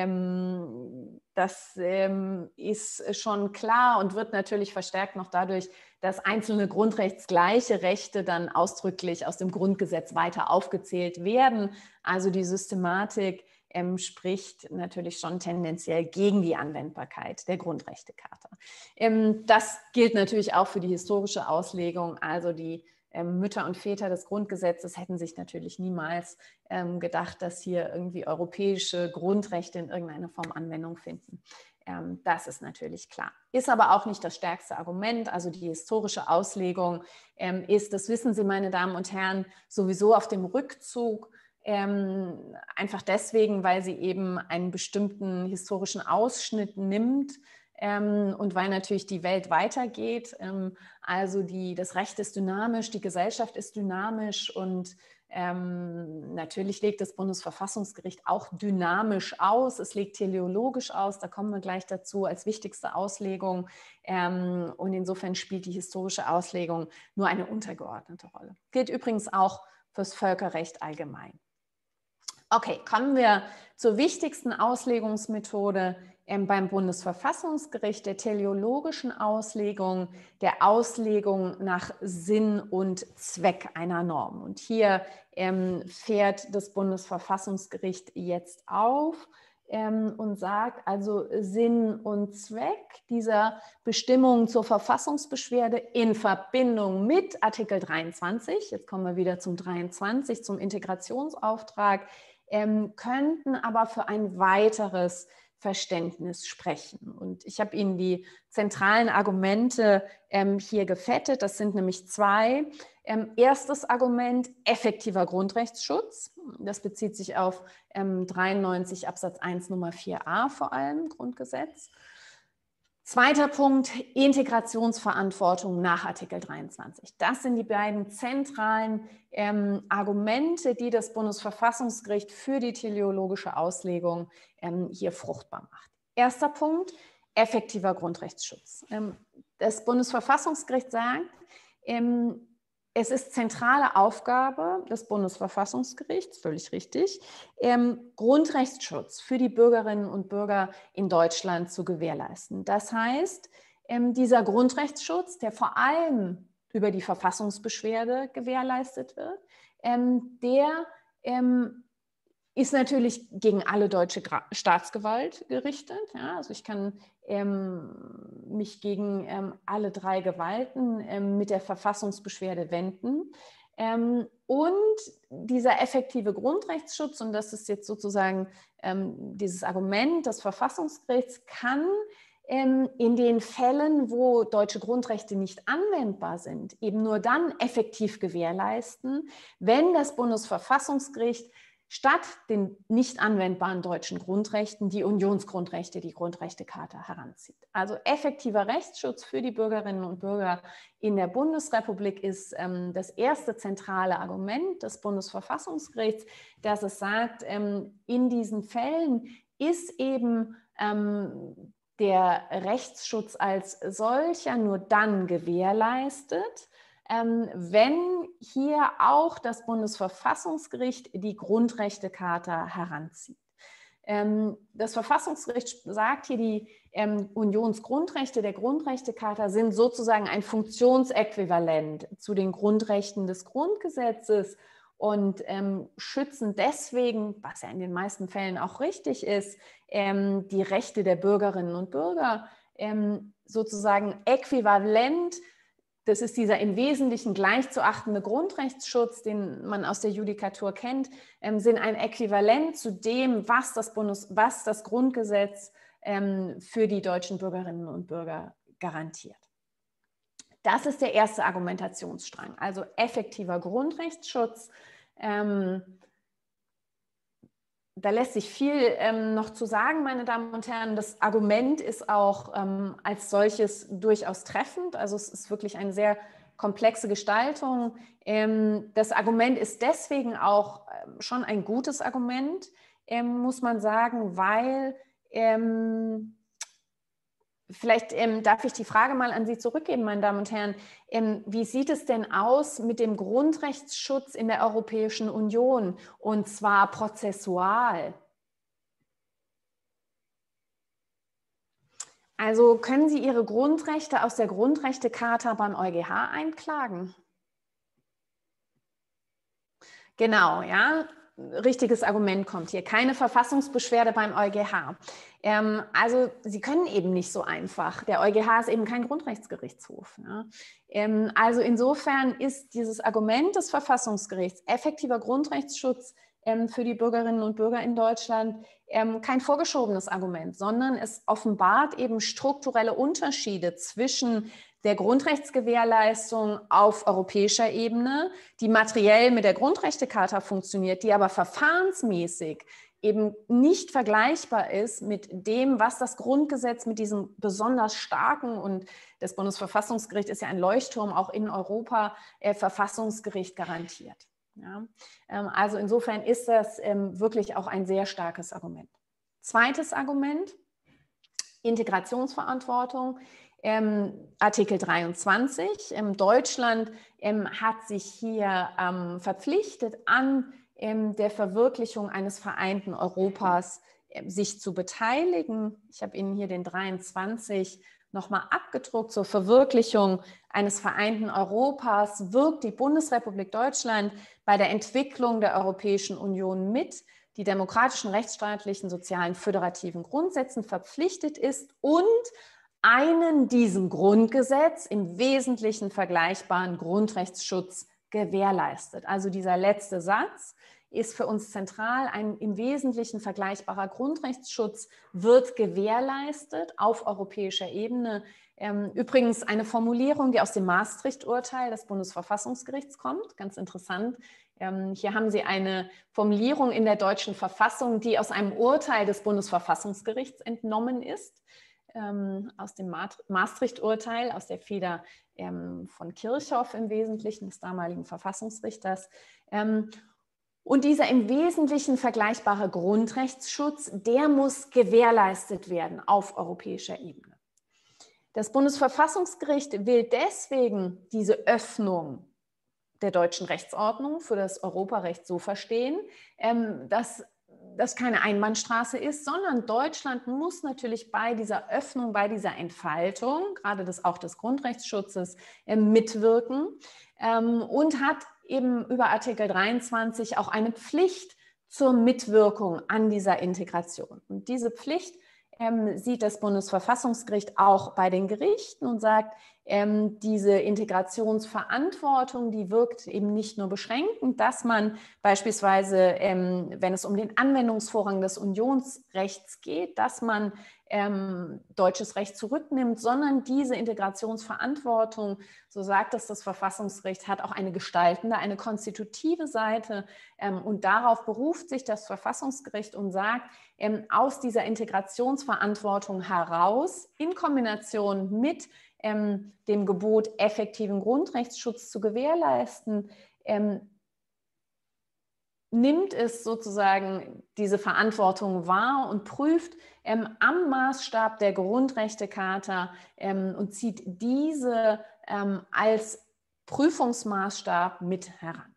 ähm, das ähm, ist schon klar und wird natürlich verstärkt noch dadurch, dass einzelne grundrechtsgleiche Rechte dann ausdrücklich aus dem Grundgesetz weiter aufgezählt werden. Also die Systematik Ähm, spricht natürlich schon tendenziell gegen die Anwendbarkeit der Grundrechtecharta. Ähm, das gilt natürlich auch für die historische Auslegung. Also die ähm, Mütter und Väter des Grundgesetzes hätten sich natürlich niemals ähm, gedacht, dass hier irgendwie europäische Grundrechte in irgendeiner Form Anwendung finden. Ähm, das ist natürlich klar. Ist aber auch nicht das stärkste Argument. Also die historische Auslegung ähm, ist, das wissen Sie, meine Damen und Herren, sowieso auf dem Rückzug. Ähm, einfach deswegen, weil sie eben einen bestimmten historischen Ausschnitt nimmt ähm, und weil natürlich die Welt weitergeht. Ähm, also die, das Recht ist dynamisch, die Gesellschaft ist dynamisch und ähm, natürlich legt das Bundesverfassungsgericht auch dynamisch aus. Es legt teleologisch aus, da kommen wir gleich dazu als wichtigste Auslegung. Ähm, und insofern spielt die historische Auslegung nur eine untergeordnete Rolle. Gilt übrigens auch fürs Völkerrecht allgemein. Okay, kommen wir zur wichtigsten Auslegungsmethode ähm, beim Bundesverfassungsgericht, der teleologischen Auslegung, der Auslegung nach Sinn und Zweck einer Norm. Und hier ähm, fährt das Bundesverfassungsgericht jetzt auf ähm, und sagt, also Sinn und Zweck dieser Bestimmung zur Verfassungsbeschwerde in Verbindung mit Artikel dreiundzwanzig, jetzt kommen wir wieder zum dreiundzwanzig, zum Integrationsauftrag, Ähm, könnten aber für ein weiteres Verständnis sprechen. Und ich habe Ihnen die zentralen Argumente ähm, hier gefettet. Das sind nämlich zwei. Ähm, erstes Argument, effektiver Grundrechtsschutz. Das bezieht sich auf ähm, dreiundneunzig Absatz eins Nummer vier a vor allem, Grundgesetz. Zweiter Punkt, Integrationsverantwortung nach Artikel dreiundzwanzig. Das sind die beiden zentralen ähm, Argumente, die das Bundesverfassungsgericht für die teleologische Auslegung ähm, hier fruchtbar macht. Erster Punkt, effektiver Grundrechtsschutz. Ähm, das Bundesverfassungsgericht sagt, ähm, es ist zentrale Aufgabe des Bundesverfassungsgerichts, völlig richtig, ähm, Grundrechtsschutz für die Bürgerinnen und Bürger in Deutschland zu gewährleisten. Das heißt, ähm, dieser Grundrechtsschutz, der vor allem über die Verfassungsbeschwerde gewährleistet wird, ähm, der ähm, ist natürlich gegen alle deutsche Staatsgewalt gerichtet. Ja, also ich kann ähm, mich gegen ähm, alle drei Gewalten ähm, mit der Verfassungsbeschwerde wenden. Ähm, und dieser effektive Grundrechtsschutz, und das ist jetzt sozusagen ähm, dieses Argument des Verfassungsgerichts, kann ähm, in den Fällen, wo deutsche Grundrechte nicht anwendbar sind, eben nur dann effektiv gewährleisten, wenn das Bundesverfassungsgericht statt den nicht anwendbaren deutschen Grundrechten die Unionsgrundrechte, die Grundrechtecharta heranzieht. Also effektiver Rechtsschutz für die Bürgerinnen und Bürger in der Bundesrepublik ist ähm, das erste zentrale Argument des Bundesverfassungsgerichts, dass es sagt, ähm, in diesen Fällen ist eben ähm, der Rechtsschutz als solcher nur dann gewährleistet, Ähm, wenn hier auch das Bundesverfassungsgericht die Grundrechtecharta heranzieht. Ähm, das Verfassungsgericht sagt hier, die ähm, Unionsgrundrechte der Grundrechtecharta sind sozusagen ein Funktionsäquivalent zu den Grundrechten des Grundgesetzes und ähm, schützen deswegen, was ja in den meisten Fällen auch richtig ist, ähm, die Rechte der Bürgerinnen und Bürger ähm, sozusagen äquivalent. Das ist dieser im Wesentlichen gleich zu achtende Grundrechtsschutz, den man aus der Judikatur kennt, ähm, sind ein Äquivalent zu dem, was das, Bundes-, was das Grundgesetz ähm, für die deutschen Bürgerinnen und Bürger garantiert. Das ist der erste Argumentationsstrang, also effektiver Grundrechtsschutz. Ähm, Da lässt sich viel ähm, noch zu sagen, meine Damen und Herren. Das Argument ist auch ähm, als solches durchaus treffend. Also es ist wirklich eine sehr komplexe Gestaltung. Ähm, das Argument ist deswegen auch ähm, schon ein gutes Argument, ähm, muss man sagen, weil ähm, Vielleicht ähm, darf ich die Frage mal an Sie zurückgeben, meine Damen und Herren. Ähm, wie sieht es denn aus mit dem Grundrechtsschutz in der Europäischen Union, und zwar prozessual? Also können Sie Ihre Grundrechte aus der Grundrechtecharta beim EuGH einklagen? Genau, ja. Richtiges Argument kommt hier. Keine Verfassungsbeschwerde beim EuGH. Ähm, also Sie können eben nicht so einfach. Der EuGH ist eben kein Grundrechtsgerichtshof. Ja. Ähm, also insofern ist dieses Argument des Verfassungsgerichts, effektiver Grundrechtsschutz ähm, für die Bürgerinnen und Bürger in Deutschland, ähm, kein vorgeschobenes Argument, sondern es offenbart eben strukturelle Unterschiede zwischen der Grundrechtsgewährleistung auf europäischer Ebene, die materiell mit der Grundrechtecharta funktioniert, die aber verfahrensmäßig eben nicht vergleichbar ist mit dem, was das Grundgesetz mit diesem besonders starken, und das Bundesverfassungsgericht ist ja ein Leuchtturm auch in Europa, äh, Verfassungsgericht garantiert. Ja? Ähm, also insofern ist das ähm, wirklich auch ein sehr starkes Argument. Zweites Argument, Integrationsverantwortung. Ähm, Artikel dreiundzwanzig. Ähm, Deutschland ähm, hat sich hier ähm, verpflichtet, an ähm, der Verwirklichung eines vereinten Europas äh, sich zu beteiligen. Ich habe Ihnen hier den dreiundzwanzig nochmal abgedruckt. Zur Verwirklichung eines vereinten Europas wirkt die Bundesrepublik Deutschland bei der Entwicklung der Europäischen Union mit, die demokratischen, rechtsstaatlichen, sozialen, föderativen Grundsätzen verpflichtet ist und einen diesem Grundgesetz im Wesentlichen vergleichbaren Grundrechtsschutz gewährleistet. Also dieser letzte Satz ist für uns zentral. Ein im Wesentlichen vergleichbarer Grundrechtsschutz wird gewährleistet auf europäischer Ebene. Übrigens eine Formulierung, die aus dem Maastricht-Urteil des Bundesverfassungsgerichts kommt. Ganz interessant. Hier haben Sie eine Formulierung in der deutschen Verfassung, die aus einem Urteil des Bundesverfassungsgerichts entnommen ist. Aus dem Maastricht-Urteil, aus der Feder von Kirchhoff im Wesentlichen, des damaligen Verfassungsrichters. Und dieser im Wesentlichen vergleichbare Grundrechtsschutz, der muss gewährleistet werden auf europäischer Ebene. Das Bundesverfassungsgericht will deswegen diese Öffnung der deutschen Rechtsordnung für das Europarecht so verstehen, dass das keine Einbahnstraße ist, sondern Deutschland muss natürlich bei dieser Öffnung, bei dieser Entfaltung, gerade des, auch des Grundrechtsschutzes, äh, mitwirken ähm, und hat eben über Artikel dreiundzwanzig auch eine Pflicht zur Mitwirkung an dieser Integration. Und diese Pflicht ähm, sieht das Bundesverfassungsgericht auch bei den Gerichten und sagt, ähm, diese Integrationsverantwortung, die wirkt eben nicht nur beschränkend, dass man beispielsweise, ähm, wenn es um den Anwendungsvorrang des Unionsrechts geht, dass man ähm, deutsches Recht zurücknimmt, sondern diese Integrationsverantwortung, so sagt es das Verfassungsgericht, hat auch eine gestaltende, eine konstitutive Seite. Ähm, und darauf beruft sich das Verfassungsgericht und sagt, ähm, aus dieser Integrationsverantwortung heraus, in Kombination mit ähm, dem Gebot, effektiven Grundrechtsschutz zu gewährleisten, ähm, nimmt es sozusagen diese Verantwortung wahr und prüft ähm, am Maßstab der Grundrechtecharta ähm, und zieht diese ähm, als Prüfungsmaßstab mit heran,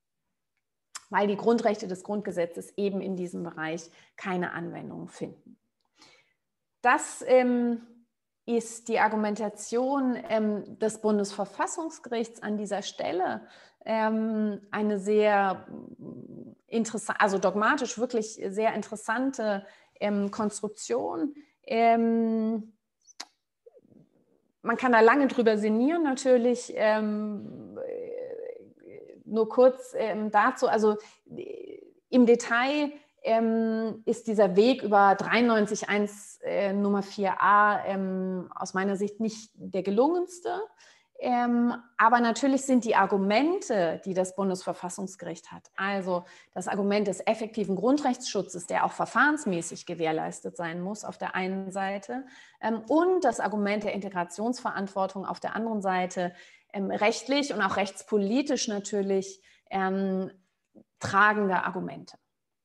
weil die Grundrechte des Grundgesetzes eben in diesem Bereich keine Anwendung finden. Das ähm, ist die Argumentation ähm, des Bundesverfassungsgerichts an dieser Stelle. Ähm, eine sehr interessante, also dogmatisch wirklich sehr interessante ähm, Konstruktion. Ähm, man kann da lange drüber sinnieren natürlich. Ähm, nur kurz ähm, dazu, also im Detail ähm, ist dieser Weg über dreiundneunzig Absatz eins äh, Nummer vier a ähm, aus meiner Sicht nicht der gelungenste. Ähm, aber natürlich sind die Argumente, die das Bundesverfassungsgericht hat, also das Argument des effektiven Grundrechtsschutzes, der auch verfahrensmäßig gewährleistet sein muss auf der einen Seite, ähm, und das Argument der Integrationsverantwortung auf der anderen Seite, ähm, rechtlich und auch rechtspolitisch natürlich ähm, tragende Argumente.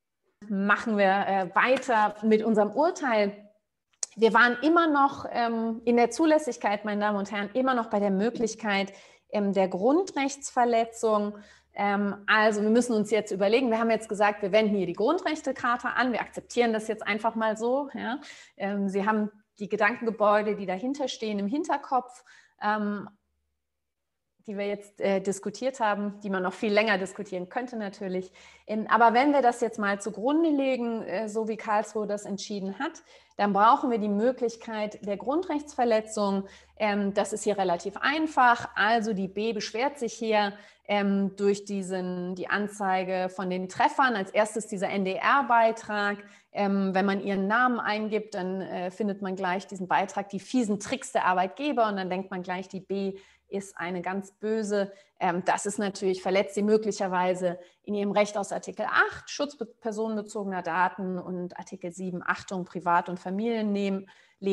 Machen wir äh, weiter mit unserem Urteil. Wir waren immer noch ähm, in der Zulässigkeit, meine Damen und Herren, immer noch bei der Möglichkeit ähm, der Grundrechtsverletzung. Ähm, also wir müssen uns jetzt überlegen, wir haben jetzt gesagt, wir wenden hier die Grundrechtecharta an, wir akzeptieren das jetzt einfach mal so. Ja? Ähm, Sie haben die Gedankengebäude, die dahinter stehen, im Hinterkopf, ähm, die wir jetzt äh, diskutiert haben, die man noch viel länger diskutieren könnte natürlich. Ähm, aber wenn wir das jetzt mal zugrunde legen, äh, so wie Karlsruhe das entschieden hat, dann brauchen wir die Möglichkeit der Grundrechtsverletzung. Ähm, das ist hier relativ einfach. Also die B beschwert sich hier ähm, durch diesen, die Anzeige von den Treffern. Als erstes dieser N D R-Beitrag. Ähm, wenn man ihren Namen eingibt, dann äh, findet man gleich diesen Beitrag, die fiesen Tricks der Arbeitgeber, und dann denkt man gleich, die B ist eine ganz böse. Ähm, das ist natürlich, verletzt sie möglicherweise in ihrem Recht aus Artikel acht, Schutz personenbezogener Daten, und Artikel sieben, Achtung, Privat- und Familienleben.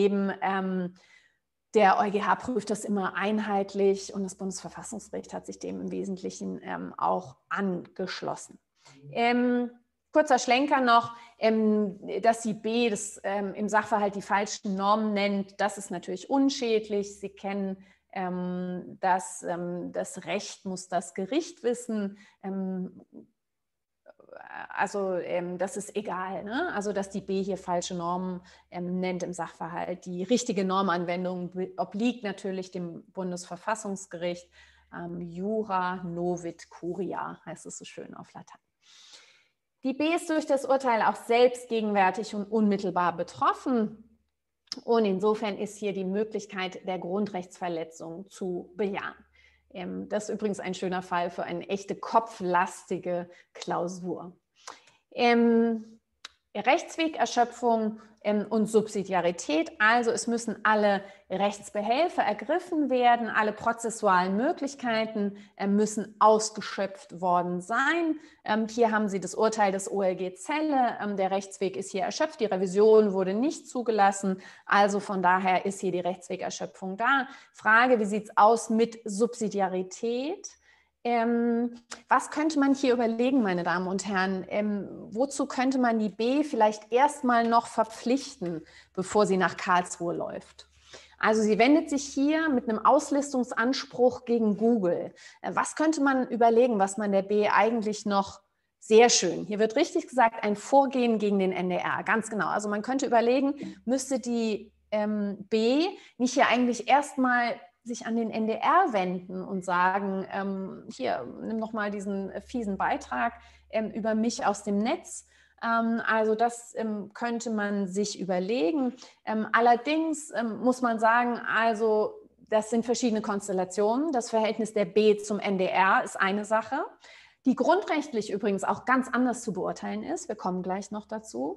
Ähm, der EuGH prüft das immer einheitlich und das Bundesverfassungsgericht hat sich dem im Wesentlichen ähm, auch angeschlossen. Ähm, kurzer Schlenker noch, ähm, dass die B das ähm, im Sachverhalt die falschen Normen nennt, das ist natürlich unschädlich. Sie kennen ähm, dass ähm, das Recht muss das Gericht wissen. Ähm, also ähm, das ist egal, ne? Also dass die B hier falsche Normen ähm, nennt im Sachverhalt. Die richtige Normanwendung obliegt natürlich dem Bundesverfassungsgericht. Ähm, Jura novit curia, heißt es so schön auf Latein. Die B ist durch das Urteil auch selbst gegenwärtig und unmittelbar betroffen. Und insofern ist hier die Möglichkeit der Grundrechtsverletzung zu bejahen. Das ist übrigens ein schöner Fall für eine echte kopflastige Klausur. Rechtswegerschöpfung und Subsidiarität, also es müssen alle Rechtsbehelfe ergriffen werden, alle prozessualen Möglichkeiten müssen ausgeschöpft worden sein. Hier haben Sie das Urteil des O L G Celle, der Rechtsweg ist hier erschöpft, die Revision wurde nicht zugelassen, also von daher ist hier die Rechtswegerschöpfung da. Frage, wie sieht es aus mit Subsidiarität? Ähm, was könnte man hier überlegen, meine Damen und Herren? Ähm, wozu könnte man die B vielleicht erstmal noch verpflichten, bevor sie nach Karlsruhe läuft? Also sie wendet sich hier mit einem Auslistungsanspruch gegen Google. Äh, was könnte man überlegen, was man der B eigentlich noch, sehr schön, hier wird richtig gesagt, ein Vorgehen gegen den N D R, ganz genau. Also man könnte überlegen, müsste die ähm, B nicht hier eigentlich erstmal sich an den N D R wenden und sagen, ähm, hier, nimm noch mal diesen äh, fiesen Beitrag ähm, über mich aus dem Netz. Ähm, also das ähm, könnte man sich überlegen. Ähm, allerdings ähm, muss man sagen, also das sind verschiedene Konstellationen. Das Verhältnis der B zum N D R ist eine Sache, die grundrechtlich übrigens auch ganz anders zu beurteilen ist. Wir kommen gleich noch dazu.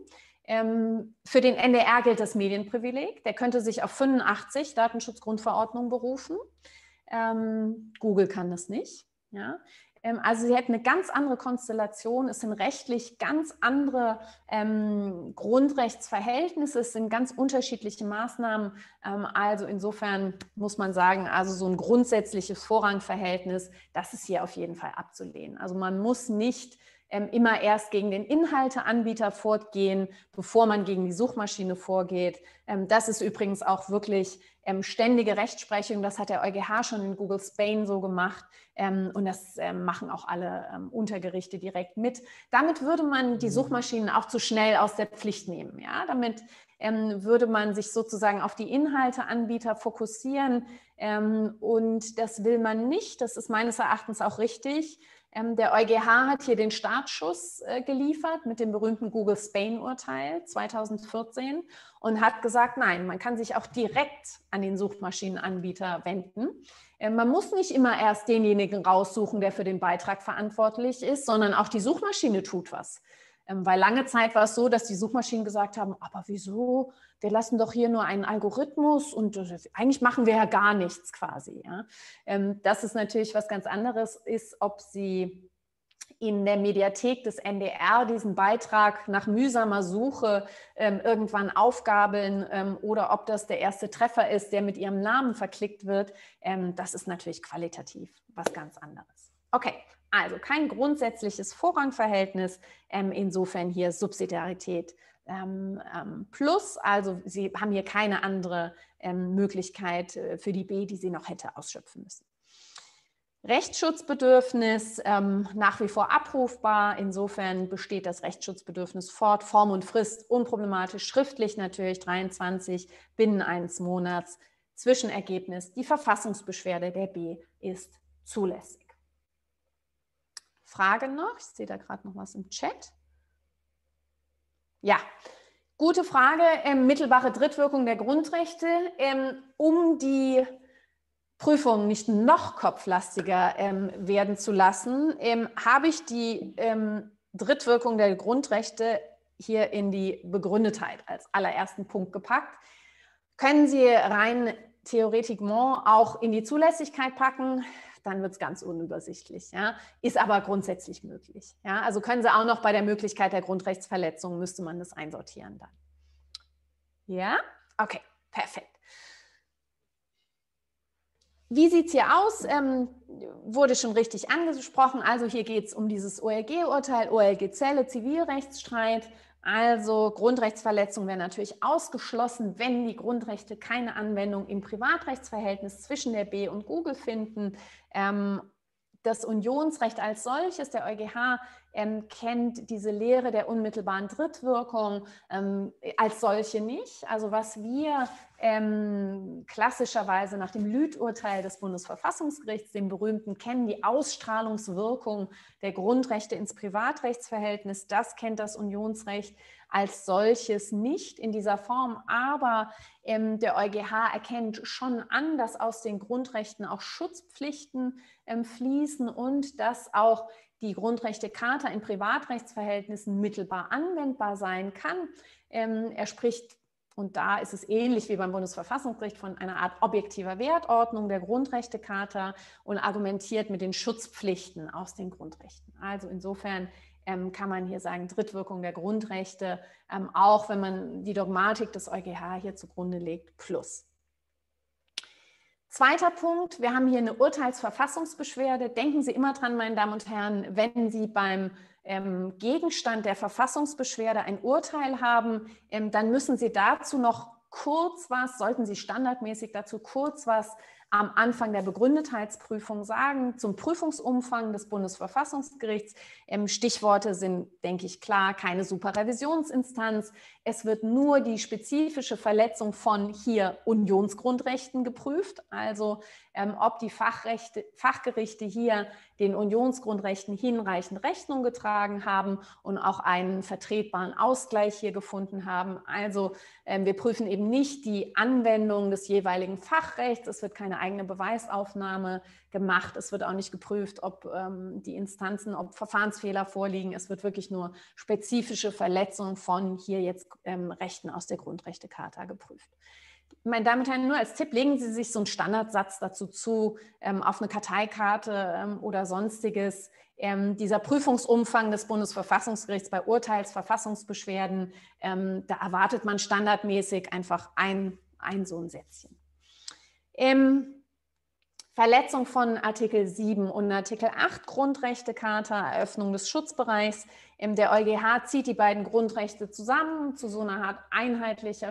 Ähm, für den N D R gilt das Medienprivileg. Der könnte sich auf fünfundachtzig Datenschutzgrundverordnung berufen. Ähm, Google kann das nicht. Ja? Ähm, also sie hätten eine ganz andere Konstellation. Es sind rechtlich ganz andere ähm, Grundrechtsverhältnisse. Es sind ganz unterschiedliche Maßnahmen. Ähm, also insofern muss man sagen, also so ein grundsätzliches Vorrangverhältnis, das ist hier auf jeden Fall abzulehnen. Also man muss nicht Ähm, immer erst gegen den Inhalteanbieter vorgehen, bevor man gegen die Suchmaschine vorgeht. Ähm, das ist übrigens auch wirklich ähm, ständige Rechtsprechung. Das hat der EuGH schon in Google Spain so gemacht ähm, und das ähm, machen auch alle ähm, Untergerichte direkt mit. Damit würde man die Suchmaschinen auch zu schnell aus der Pflicht nehmen. Ja? Damit ähm, würde man sich sozusagen auf die Inhalteanbieter fokussieren ähm, und das will man nicht. Das ist meines Erachtens auch richtig. Der EuGH hat hier den Startschuss äh, geliefert mit dem berühmten Google Spain-Urteil zweitausendvierzehn und hat gesagt, nein, man kann sich auch direkt an den Suchmaschinenanbieter wenden. Äh, man muss nicht immer erst denjenigen raussuchen, der für den Beitrag verantwortlich ist, sondern auch die Suchmaschine tut was. Ähm, weil lange Zeit war es so, dass die Suchmaschinen gesagt haben, aber wieso? Wir lassen doch hier nur einen Algorithmus und eigentlich machen wir ja gar nichts quasi. Ja? Ähm, das ist natürlich was ganz anderes, ist, ob Sie in der Mediathek des N D R diesen Beitrag nach mühsamer Suche ähm, irgendwann aufgabeln ähm, oder ob das der erste Treffer ist, der mit Ihrem Namen verklickt wird. Ähm, das ist natürlich qualitativ was ganz anderes. Okay, also kein grundsätzliches Vorrangverhältnis, ähm, insofern hier Subsidiarität ähm, ähm, plus, also Sie haben hier keine andere ähm, Möglichkeit äh, für die B, die sie noch hätte ausschöpfen müssen. Rechtsschutzbedürfnis ähm, nach wie vor abrufbar. Insofern besteht das Rechtsschutzbedürfnis fort. Form und Frist unproblematisch, schriftlich natürlich dreiundzwanzig binnen eines Monats. Zwischenergebnis, die Verfassungsbeschwerde der B ist zulässig. Frage noch? Ich sehe da gerade noch was im Chat. Ja, gute Frage. Ähm, mittelbare Drittwirkung der Grundrechte. Ähm, um die Prüfung nicht noch kopflastiger ähm, werden zu lassen, ähm, habe ich die ähm, Drittwirkung der Grundrechte hier in die Begründetheit als allerersten Punkt gepackt. Können Sie rein theoretiquement auch in die Zulässigkeit packen, dann wird es ganz unübersichtlich. Ja? Ist aber grundsätzlich möglich. Ja? Also können Sie auch noch bei der Möglichkeit der Grundrechtsverletzung, müsste man das einsortieren dann. Ja? Okay, perfekt. Wie sieht es hier aus? Ähm, wurde schon richtig angesprochen. Also hier geht es um dieses O L G-Urteil, O L G-Zelle, Zivilrechtsstreit. Also Grundrechtsverletzung wäre natürlich ausgeschlossen, wenn die Grundrechte keine Anwendung im Privatrechtsverhältnis zwischen der B und Google finden. Ähm, das Unionsrecht als solches, der EuGH, ähm, kennt diese Lehre der unmittelbaren Drittwirkung ähm, als solche nicht. Also was wir ähm, klassischerweise nach dem Lüth-Urteil des Bundesverfassungsgerichts, dem berühmten, kennen, die Ausstrahlungswirkung der Grundrechte ins Privatrechtsverhältnis, das kennt das Unionsrecht als solches nicht in dieser Form, aber ähm, der EuGH erkennt schon an, dass aus den Grundrechten auch Schutzpflichten ähm, fließen und dass auch die Grundrechtecharta in Privatrechtsverhältnissen mittelbar anwendbar sein kann. Ähm, er spricht, und da ist es ähnlich wie beim Bundesverfassungsgericht, von einer Art objektiver Wertordnung der Grundrechtecharta und argumentiert mit den Schutzpflichten aus den Grundrechten. Also insofern ähm, kann man hier sagen, Drittwirkung der Grundrechte, ähm, auch wenn man die Dogmatik des EuGH hier zugrunde legt, plus. Zweiter Punkt, wir haben hier eine Urteilsverfassungsbeschwerde. Denken Sie immer dran, meine Damen und Herren, wenn Sie beim ähm, Gegenstand der Verfassungsbeschwerde ein Urteil haben, ähm, dann müssen Sie dazu noch kurz was, sollten Sie standardmäßig dazu kurz was am Anfang der Begründetheitsprüfung sagen zum Prüfungsumfang des Bundesverfassungsgerichts. Ähm, Stichworte sind, denke ich, klar, keine Superrevisionsinstanz. Es wird nur die spezifische Verletzung von hier Unionsgrundrechten geprüft, also ähm, ob die Fachrechte, Fachgerichte hier den Unionsgrundrechten hinreichend Rechnung getragen haben und auch einen vertretbaren Ausgleich hier gefunden haben. Also äh, wir prüfen eben nicht die Anwendung des jeweiligen Fachrechts, es wird keine eigene Beweisaufnahme gemacht, es wird auch nicht geprüft, ob ähm, die Instanzen, ob Verfahrensfehler vorliegen, es wird wirklich nur spezifische Verletzungen von hier jetzt ähm, Rechten aus der Grundrechtecharta geprüft. Meine Damen und Herren, nur als Tipp, legen Sie sich so einen Standardsatz dazu zu, ähm, auf eine Karteikarte ähm, oder sonstiges. Ähm, dieser Prüfungsumfang des Bundesverfassungsgerichts bei Urteilsverfassungsbeschwerden, ähm, da erwartet man standardmäßig einfach ein, ein so ein Sätzchen. Ähm, Verletzung von Artikel sieben und Artikel acht Grundrechtecharta, Eröffnung des Schutzbereichs. Der EuGH zieht die beiden Grundrechte zusammen zu so einer Art einheitlicher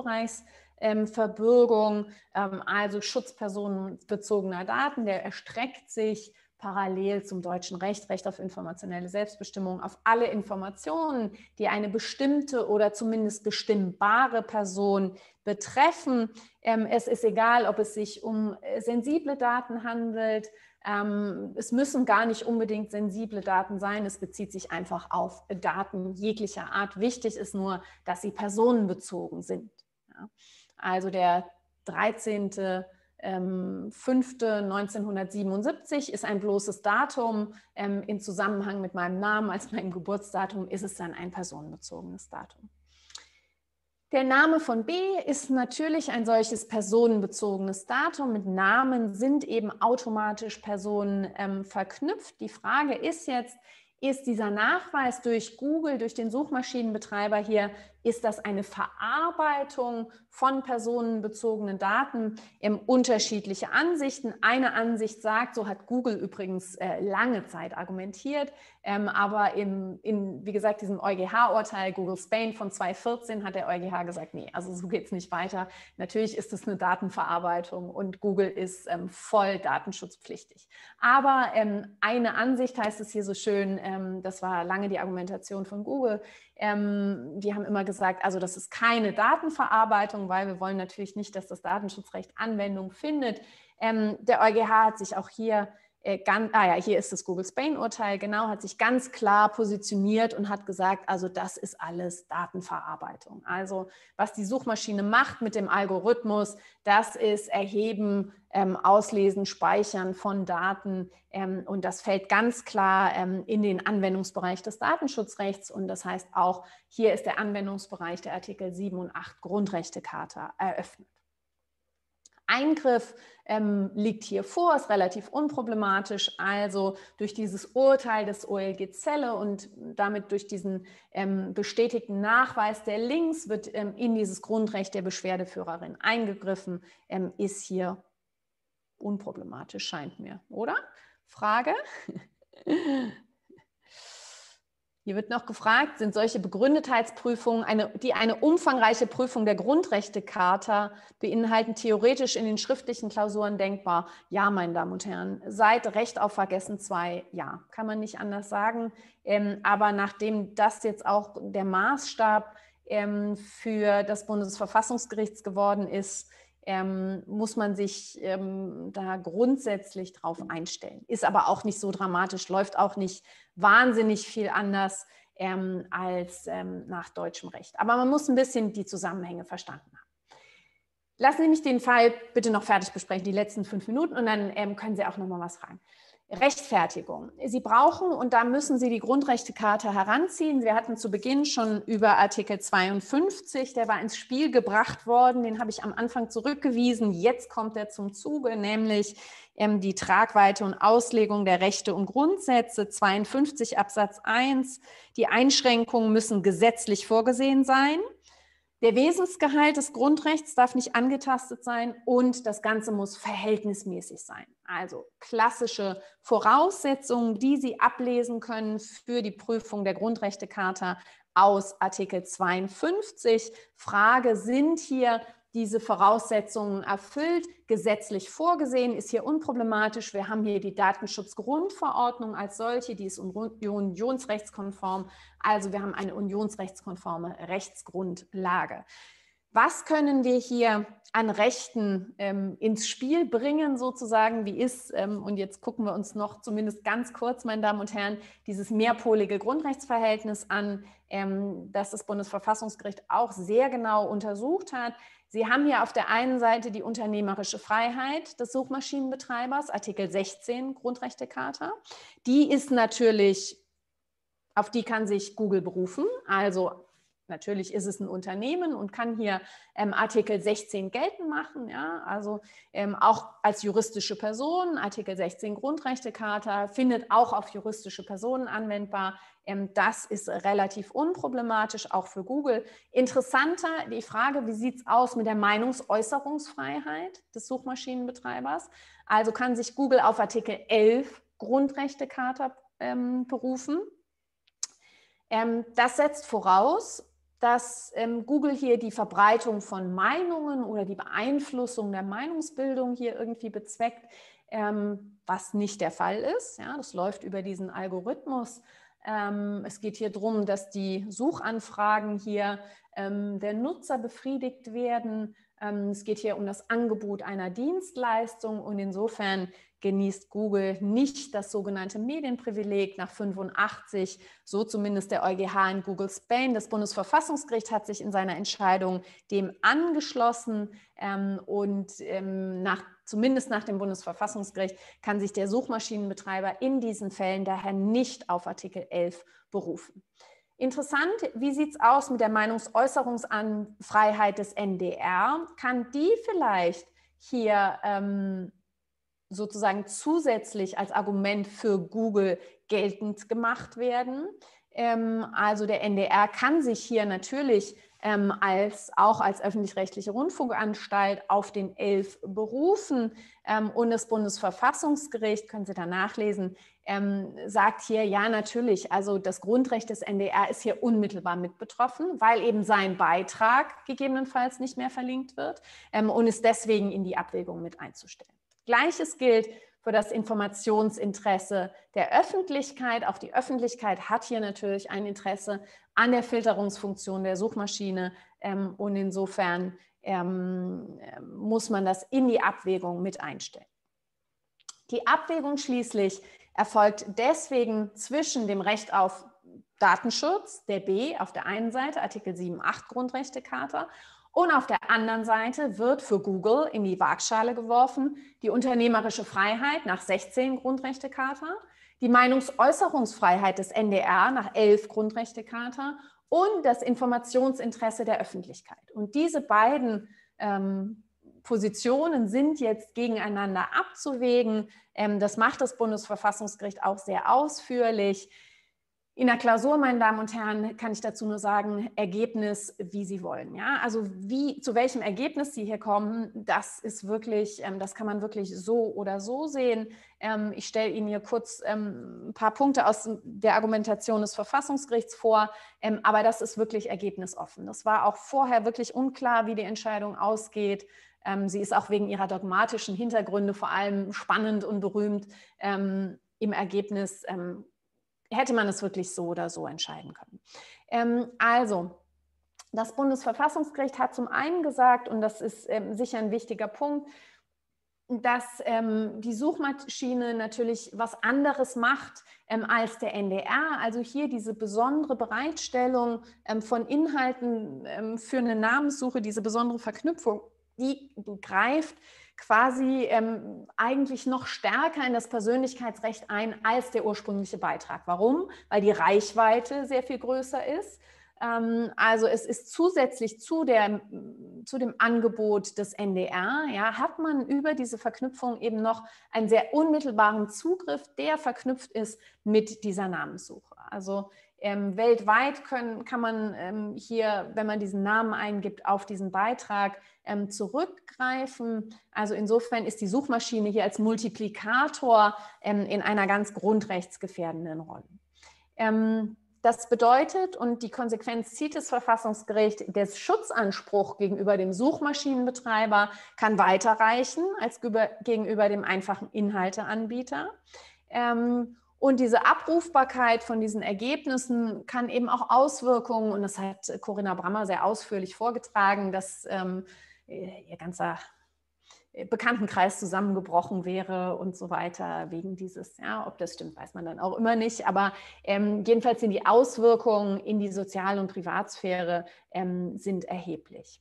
Schutzbereichsverbürgung, also Schutz personenbezogener Daten, der erstreckt sich parallel zum deutschen Recht, Recht auf informationelle Selbstbestimmung, auf alle Informationen, die eine bestimmte oder zumindest bestimmbare Person betreffen. Es ist egal, ob es sich um sensible Daten handelt. Es müssen gar nicht unbedingt sensible Daten sein. Es bezieht sich einfach auf Daten jeglicher Art. Wichtig ist nur, dass sie personenbezogen sind. Also der dreizehnte fünfte neunzehnhundertsiebenundsiebzig ist ein bloßes Datum. Im Zusammenhang mit meinem Namen als meinem Geburtsdatum ist es dann ein personenbezogenes Datum. Der Name von B ist natürlich ein solches personenbezogenes Datum. Mit Namen sind eben automatisch Personen ähm, verknüpft. Die Frage ist jetzt, ist dieser Nachweis durch Google, durch den Suchmaschinenbetreiber hier, ist das eine Verarbeitung von personenbezogenen Daten? Ähm, unterschiedliche Ansichten. Eine Ansicht sagt, so hat Google übrigens äh, lange Zeit argumentiert, ähm, aber im, in, wie gesagt, diesem EuGH-Urteil Google Spain von zweitausendvierzehn hat der EuGH gesagt, nee, also so geht es nicht weiter. Natürlich ist es eine Datenverarbeitung und Google ist ähm, voll datenschutzpflichtig. Aber ähm, eine Ansicht, heißt es hier so schön, ähm, das war lange die Argumentation von Google, ähm, die haben immer gesagt, also das ist keine Datenverarbeitung, weil wir wollen natürlich nicht, dass das Datenschutzrecht Anwendung findet. Ähm, der EuGH hat sich auch hier äh, ganz, ah ja, hier ist das Google Spain-Urteil, genau, hat sich ganz klar positioniert und hat gesagt, also das ist alles Datenverarbeitung. Also was die Suchmaschine macht mit dem Algorithmus, das ist Erheben, ähm, Auslesen, Speichern von Daten ähm, und das fällt ganz klar ähm, in den Anwendungsbereich des Datenschutzrechts und das heißt auch, hier ist der Anwendungsbereich der Artikel sieben und acht Grundrechtecharta eröffnet. Eingriff ähm, liegt hier vor, ist relativ unproblematisch, also durch dieses Urteil des O L G Celle und damit durch diesen ähm, bestätigten Nachweis der Links wird ähm, in dieses Grundrecht der Beschwerdeführerin eingegriffen, ähm, ist hier unproblematisch, scheint mir, oder? Frage? Hier wird noch gefragt, sind solche Begründetheitsprüfungen, eine, die eine umfangreiche Prüfung der Grundrechtecharta beinhalten, theoretisch in den schriftlichen Klausuren denkbar? Ja, meine Damen und Herren, seit Recht auf Vergessen zwei, ja, kann man nicht anders sagen. Ähm, aber nachdem das jetzt auch der Maßstab ähm, für das Bundesverfassungsgericht geworden ist, Ähm, muss man sich ähm, da grundsätzlich drauf einstellen. Ist aber auch nicht so dramatisch, läuft auch nicht wahnsinnig viel anders ähm, als ähm, nach deutschem Recht. Aber man muss ein bisschen die Zusammenhänge verstanden haben. Lassen Sie mich den Fall bitte noch fertig besprechen, die letzten fünf Minuten, und dann ähm, können Sie auch noch mal was fragen. Rechtfertigung. Sie brauchen, und da müssen Sie die Grundrechtecharta heranziehen. Wir hatten zu Beginn schon über Artikel zweiundfünfzig, der war ins Spiel gebracht worden, den habe ich am Anfang zurückgewiesen. Jetzt kommt er zum Zuge, nämlich ähm, die Tragweite und Auslegung der Rechte und Grundsätze. zweiundfünfzig Absatz eins, die Einschränkungen müssen gesetzlich vorgesehen sein. Der Wesensgehalt des Grundrechts darf nicht angetastet sein und das Ganze muss verhältnismäßig sein. Also klassische Voraussetzungen, die Sie ablesen können für die Prüfung der Grundrechtecharta aus Artikel zweiundfünfzig. Frage, sind hier diese Voraussetzungen erfüllt, gesetzlich vorgesehen, ist hier unproblematisch. Wir haben hier die Datenschutzgrundverordnung als solche, die ist unionsrechtskonform. Also wir haben eine unionsrechtskonforme Rechtsgrundlage. Was können wir hier an Rechten ähm, ins Spiel bringen, sozusagen, wie ist, ähm, und jetzt gucken wir uns noch zumindest ganz kurz, meine Damen und Herren, dieses mehrpolige Grundrechtsverhältnis an, ähm, das das Bundesverfassungsgericht auch sehr genau untersucht hat. Sie haben hier auf der einen Seite die unternehmerische Freiheit des Suchmaschinenbetreibers, Artikel sechzehn Grundrechtecharta. Die ist natürlich, auf die kann sich Google berufen, also natürlich ist es ein Unternehmen und kann hier ähm, Artikel sechzehn geltend machen, ja, also ähm, auch als juristische Person, Artikel sechzehn Grundrechtecharta, findet auch auf juristische Personen anwendbar. Ähm, das ist relativ unproblematisch, auch für Google. Interessanter die Frage, wie sieht es aus mit der Meinungsäußerungsfreiheit des Suchmaschinenbetreibers? Also kann sich Google auf Artikel elf Grundrechtecharta ähm, berufen. Ähm, das setzt voraus, dass ähm, Google hier die Verbreitung von Meinungen oder die Beeinflussung der Meinungsbildung hier irgendwie bezweckt, ähm, was nicht der Fall ist. Ja, das läuft über diesen Algorithmus. Ähm, es geht hier darum, dass die Suchanfragen hier ähm, der Nutzer befriedigt werden. Ähm, es geht hier um das Angebot einer Dienstleistung und insofern genießt Google nicht das sogenannte Medienprivileg nach fünfundachtzig, so zumindest der EuGH in Google Spain. Das Bundesverfassungsgericht hat sich in seiner Entscheidung dem angeschlossen ähm, und ähm, nach, zumindest nach dem Bundesverfassungsgericht kann sich der Suchmaschinenbetreiber in diesen Fällen daher nicht auf Artikel elf berufen. Interessant, wie sieht es aus mit der Meinungsäußerungsfreiheit des N D R? Kann die vielleicht hier ähm, sozusagen zusätzlich als Argument für Google geltend gemacht werden? Ähm, also der N D R kann sich hier natürlich ähm, als, auch als öffentlich-rechtliche Rundfunkanstalt auf den elf berufen ähm, und das Bundesverfassungsgericht, können Sie da nachlesen, ähm, sagt hier, ja natürlich, also das Grundrecht des N D R ist hier unmittelbar mit betroffen, weil eben sein Beitrag gegebenenfalls nicht mehr verlinkt wird ähm, und ist deswegen in die Abwägung mit einzustellen. Gleiches gilt für das Informationsinteresse der Öffentlichkeit. Auch die Öffentlichkeit hat hier natürlich ein Interesse an der Filterungsfunktion der Suchmaschine ähm, und insofern ähm, muss man das in die Abwägung mit einstellen. Die Abwägung schließlich erfolgt deswegen zwischen dem Recht auf Datenschutz, der B, auf der einen Seite, Artikel sieben Punkt acht Grundrechtecharta, und auf der anderen Seite wird für Google in die Waagschale geworfen die unternehmerische Freiheit nach sechzehn Grundrechtecharta, die Meinungsäußerungsfreiheit des N D R nach elf Grundrechtecharta und das Informationsinteresse der Öffentlichkeit. Und diese beiden ähm, Positionen sind jetzt gegeneinander abzuwägen. Ähm, das macht das Bundesverfassungsgericht auch sehr ausführlich. In der Klausur, meine Damen und Herren, kann ich dazu nur sagen, Ergebnis, wie Sie wollen. Ja? Also wie, zu welchem Ergebnis Sie hier kommen, das ist wirklich, ähm, das kann man wirklich so oder so sehen. Ähm, ich stelle Ihnen hier kurz ähm, ein paar Punkte aus der Argumentation des Verfassungsgerichts vor, ähm, aber das ist wirklich ergebnisoffen. Das war auch vorher wirklich unklar, wie die Entscheidung ausgeht. Ähm, sie ist auch wegen ihrer dogmatischen Hintergründe vor allem spannend und berühmt. Ähm, im Ergebnis ähm, hätte man es wirklich so oder so entscheiden können. Ähm, also, das Bundesverfassungsgericht hat zum einen gesagt, und das ist ähm, sicher ein wichtiger Punkt, dass ähm, die Suchmaschine natürlich was anderes macht ähm, als der N D R. Also hier diese besondere Bereitstellung ähm, von Inhalten ähm, für eine Namenssuche, diese besondere Verknüpfung, die greift quasi ähm, eigentlich noch stärker in das Persönlichkeitsrecht ein als der ursprüngliche Beitrag. Warum? Weil die Reichweite sehr viel größer ist. Ähm, also es ist zusätzlich zu, der, zu dem Angebot des N D R, ja, hat man über diese Verknüpfung eben noch einen sehr unmittelbaren Zugriff, der verknüpft ist mit dieser Namenssuche. Also Ähm, weltweit können, kann man ähm, hier, wenn man diesen Namen eingibt, auf diesen Beitrag ähm, zurückgreifen. Also insofern ist die Suchmaschine hier als Multiplikator ähm, in einer ganz grundrechtsgefährdenden Rolle. Ähm, das bedeutet, und die Konsequenz zieht das Verfassungsgericht, der Schutzanspruch gegenüber dem Suchmaschinenbetreiber kann weiterreichen als gegenüber dem einfachen Inhalteanbieter. Ähm, Und diese Abrufbarkeit von diesen Ergebnissen kann eben auch Auswirkungen, und das hat Corinna Brammer sehr ausführlich vorgetragen, dass ähm, ihr ganzer Bekanntenkreis zusammengebrochen wäre und so weiter wegen dieses, ja, ob das stimmt, weiß man dann auch immer nicht, aber ähm, jedenfalls sind die Auswirkungen in die Sozial- und Privatsphäre ähm, sind erheblich.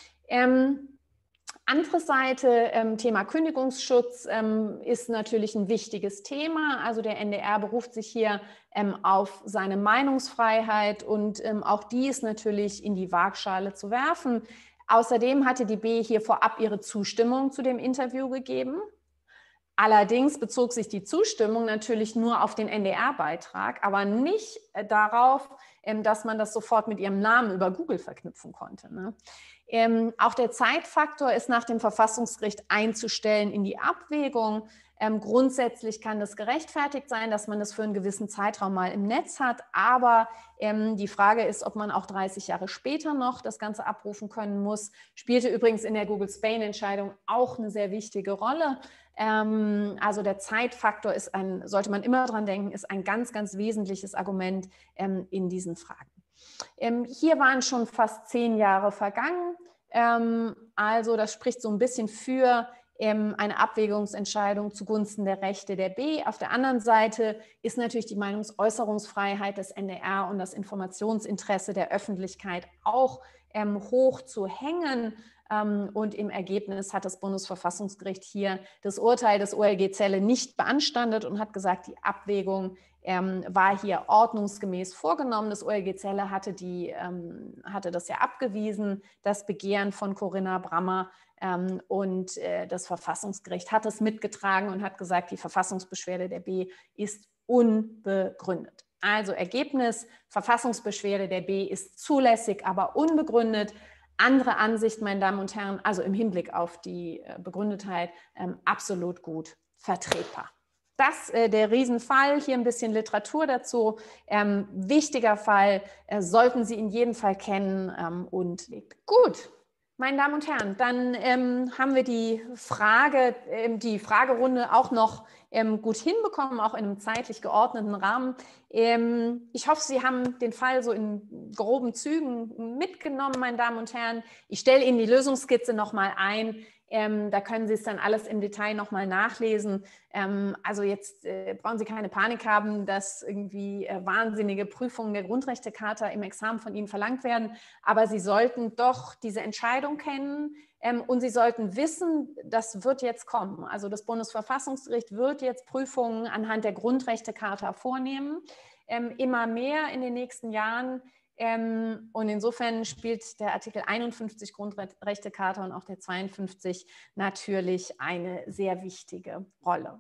Ähm, Andere Seite, ähm, Thema Kündigungsschutz ähm, ist natürlich ein wichtiges Thema. Also der N D R beruft sich hier ähm, auf seine Meinungsfreiheit und ähm, auch die ist natürlich in die Waagschale zu werfen. Außerdem hatte die B hier vorab ihre Zustimmung zu dem Interview gegeben. Allerdings bezog sich die Zustimmung natürlich nur auf den N D R-Beitrag, aber nicht darauf, dass man das sofort mit ihrem Namen über Google verknüpfen konnte. Ne? Ähm, auch der Zeitfaktor ist nach dem Verfassungsgericht einzustellen in die Abwägung. Ähm, grundsätzlich kann das gerechtfertigt sein, dass man das für einen gewissen Zeitraum mal im Netz hat, aber ähm, die Frage ist, ob man auch dreißig Jahre später noch das Ganze abrufen können muss. Spielte übrigens in der Google Spain-Entscheidung auch eine sehr wichtige Rolle. Ähm, also der Zeitfaktor ist ein, sollte man immer dran denken, ist ein ganz, ganz wesentliches Argument ähm, in diesen Fragen. Ähm, hier waren schon fast zehn Jahre vergangen. Ähm, also das spricht so ein bisschen für ähm, eine Abwägungsentscheidung zugunsten der Rechte der B. Auf der anderen Seite ist natürlich die Meinungsäußerungsfreiheit des N D R und das Informationsinteresse der Öffentlichkeit auch ähm, hoch zu hängen. Ähm, und im Ergebnis hat das Bundesverfassungsgericht hier das Urteil des O L G Zelle nicht beanstandet und hat gesagt, die Abwägung ähm, war hier ordnungsgemäß vorgenommen. Das O L G Zelle hatte, die, ähm, hatte das ja abgewiesen, das Begehren von Corinna Brammer. Ähm, und äh, das Verfassungsgericht hat es mitgetragen und hat gesagt, die Verfassungsbeschwerde der B ist unbegründet. Also Ergebnis, Verfassungsbeschwerde der B ist zulässig, aber unbegründet. Andere Ansicht, meine Damen und Herren, also im Hinblick auf die äh, Begründetheit, ähm, absolut gut vertretbar. Das äh, der Riesenfall, hier ein bisschen Literatur dazu. Ähm, wichtiger Fall, äh, sollten Sie in jedem Fall kennen ähm, und gut. Meine Damen und Herren, dann ähm, haben wir die Frage, ähm, die Fragerunde auch noch ähm, gut hinbekommen, auch in einem zeitlich geordneten Rahmen. Ähm, ich hoffe, Sie haben den Fall so in groben Zügen mitgenommen, meine Damen und Herren. Ich stelle Ihnen die Lösungsskizze nochmal ein. Ähm, da können Sie es dann alles im Detail nochmal nachlesen. Ähm, also jetzt äh, brauchen Sie keine Panik haben, dass irgendwie äh, wahnsinnige Prüfungen der Grundrechtecharta im Examen von Ihnen verlangt werden. Aber Sie sollten doch diese Entscheidung kennen ähm, und Sie sollten wissen, das wird jetzt kommen. Also das Bundesverfassungsgericht wird jetzt Prüfungen anhand der Grundrechtecharta vornehmen. Ähm, immer mehr in den nächsten Jahren. Ähm, und insofern spielt der Artikel einundfünfzig Grundrechtecharta und auch der zweiundfünfzig natürlich eine sehr wichtige Rolle.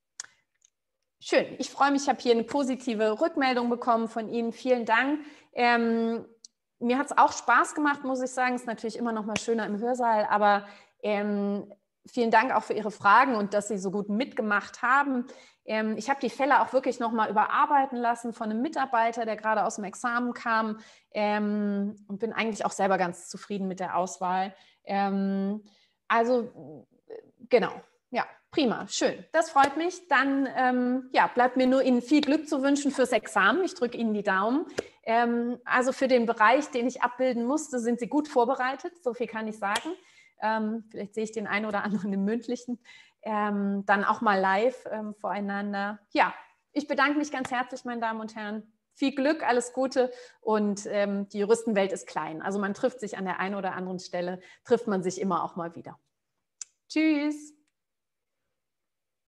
Schön, ich freue mich, ich habe hier eine positive Rückmeldung bekommen von Ihnen. Vielen Dank. Ähm, mir hat es auch Spaß gemacht, muss ich sagen. Es ist natürlich immer noch mal schöner im Hörsaal, aber ähm, vielen Dank auch für Ihre Fragen und dass Sie so gut mitgemacht haben. Ähm, ich habe die Fälle auch wirklich noch mal überarbeiten lassen von einem Mitarbeiter, der gerade aus dem Examen kam ähm, und bin eigentlich auch selber ganz zufrieden mit der Auswahl. Ähm, also genau, ja, prima, schön. Das freut mich. Dann ähm, ja, bleibt mir nur Ihnen viel Glück zu wünschen fürs Examen. Ich drücke Ihnen die Daumen. Ähm, also für den Bereich, den ich abbilden musste, sind Sie gut vorbereitet. So viel kann ich sagen. Ähm, vielleicht sehe ich den einen oder anderen im Mündlichen. Ähm, dann auch mal live ähm, voreinander. Ja, ich bedanke mich ganz herzlich, meine Damen und Herren. Viel Glück, alles Gute und ähm, die Juristenwelt ist klein. Also man trifft sich an der einen oder anderen Stelle, trifft man sich immer auch mal wieder. Tschüss.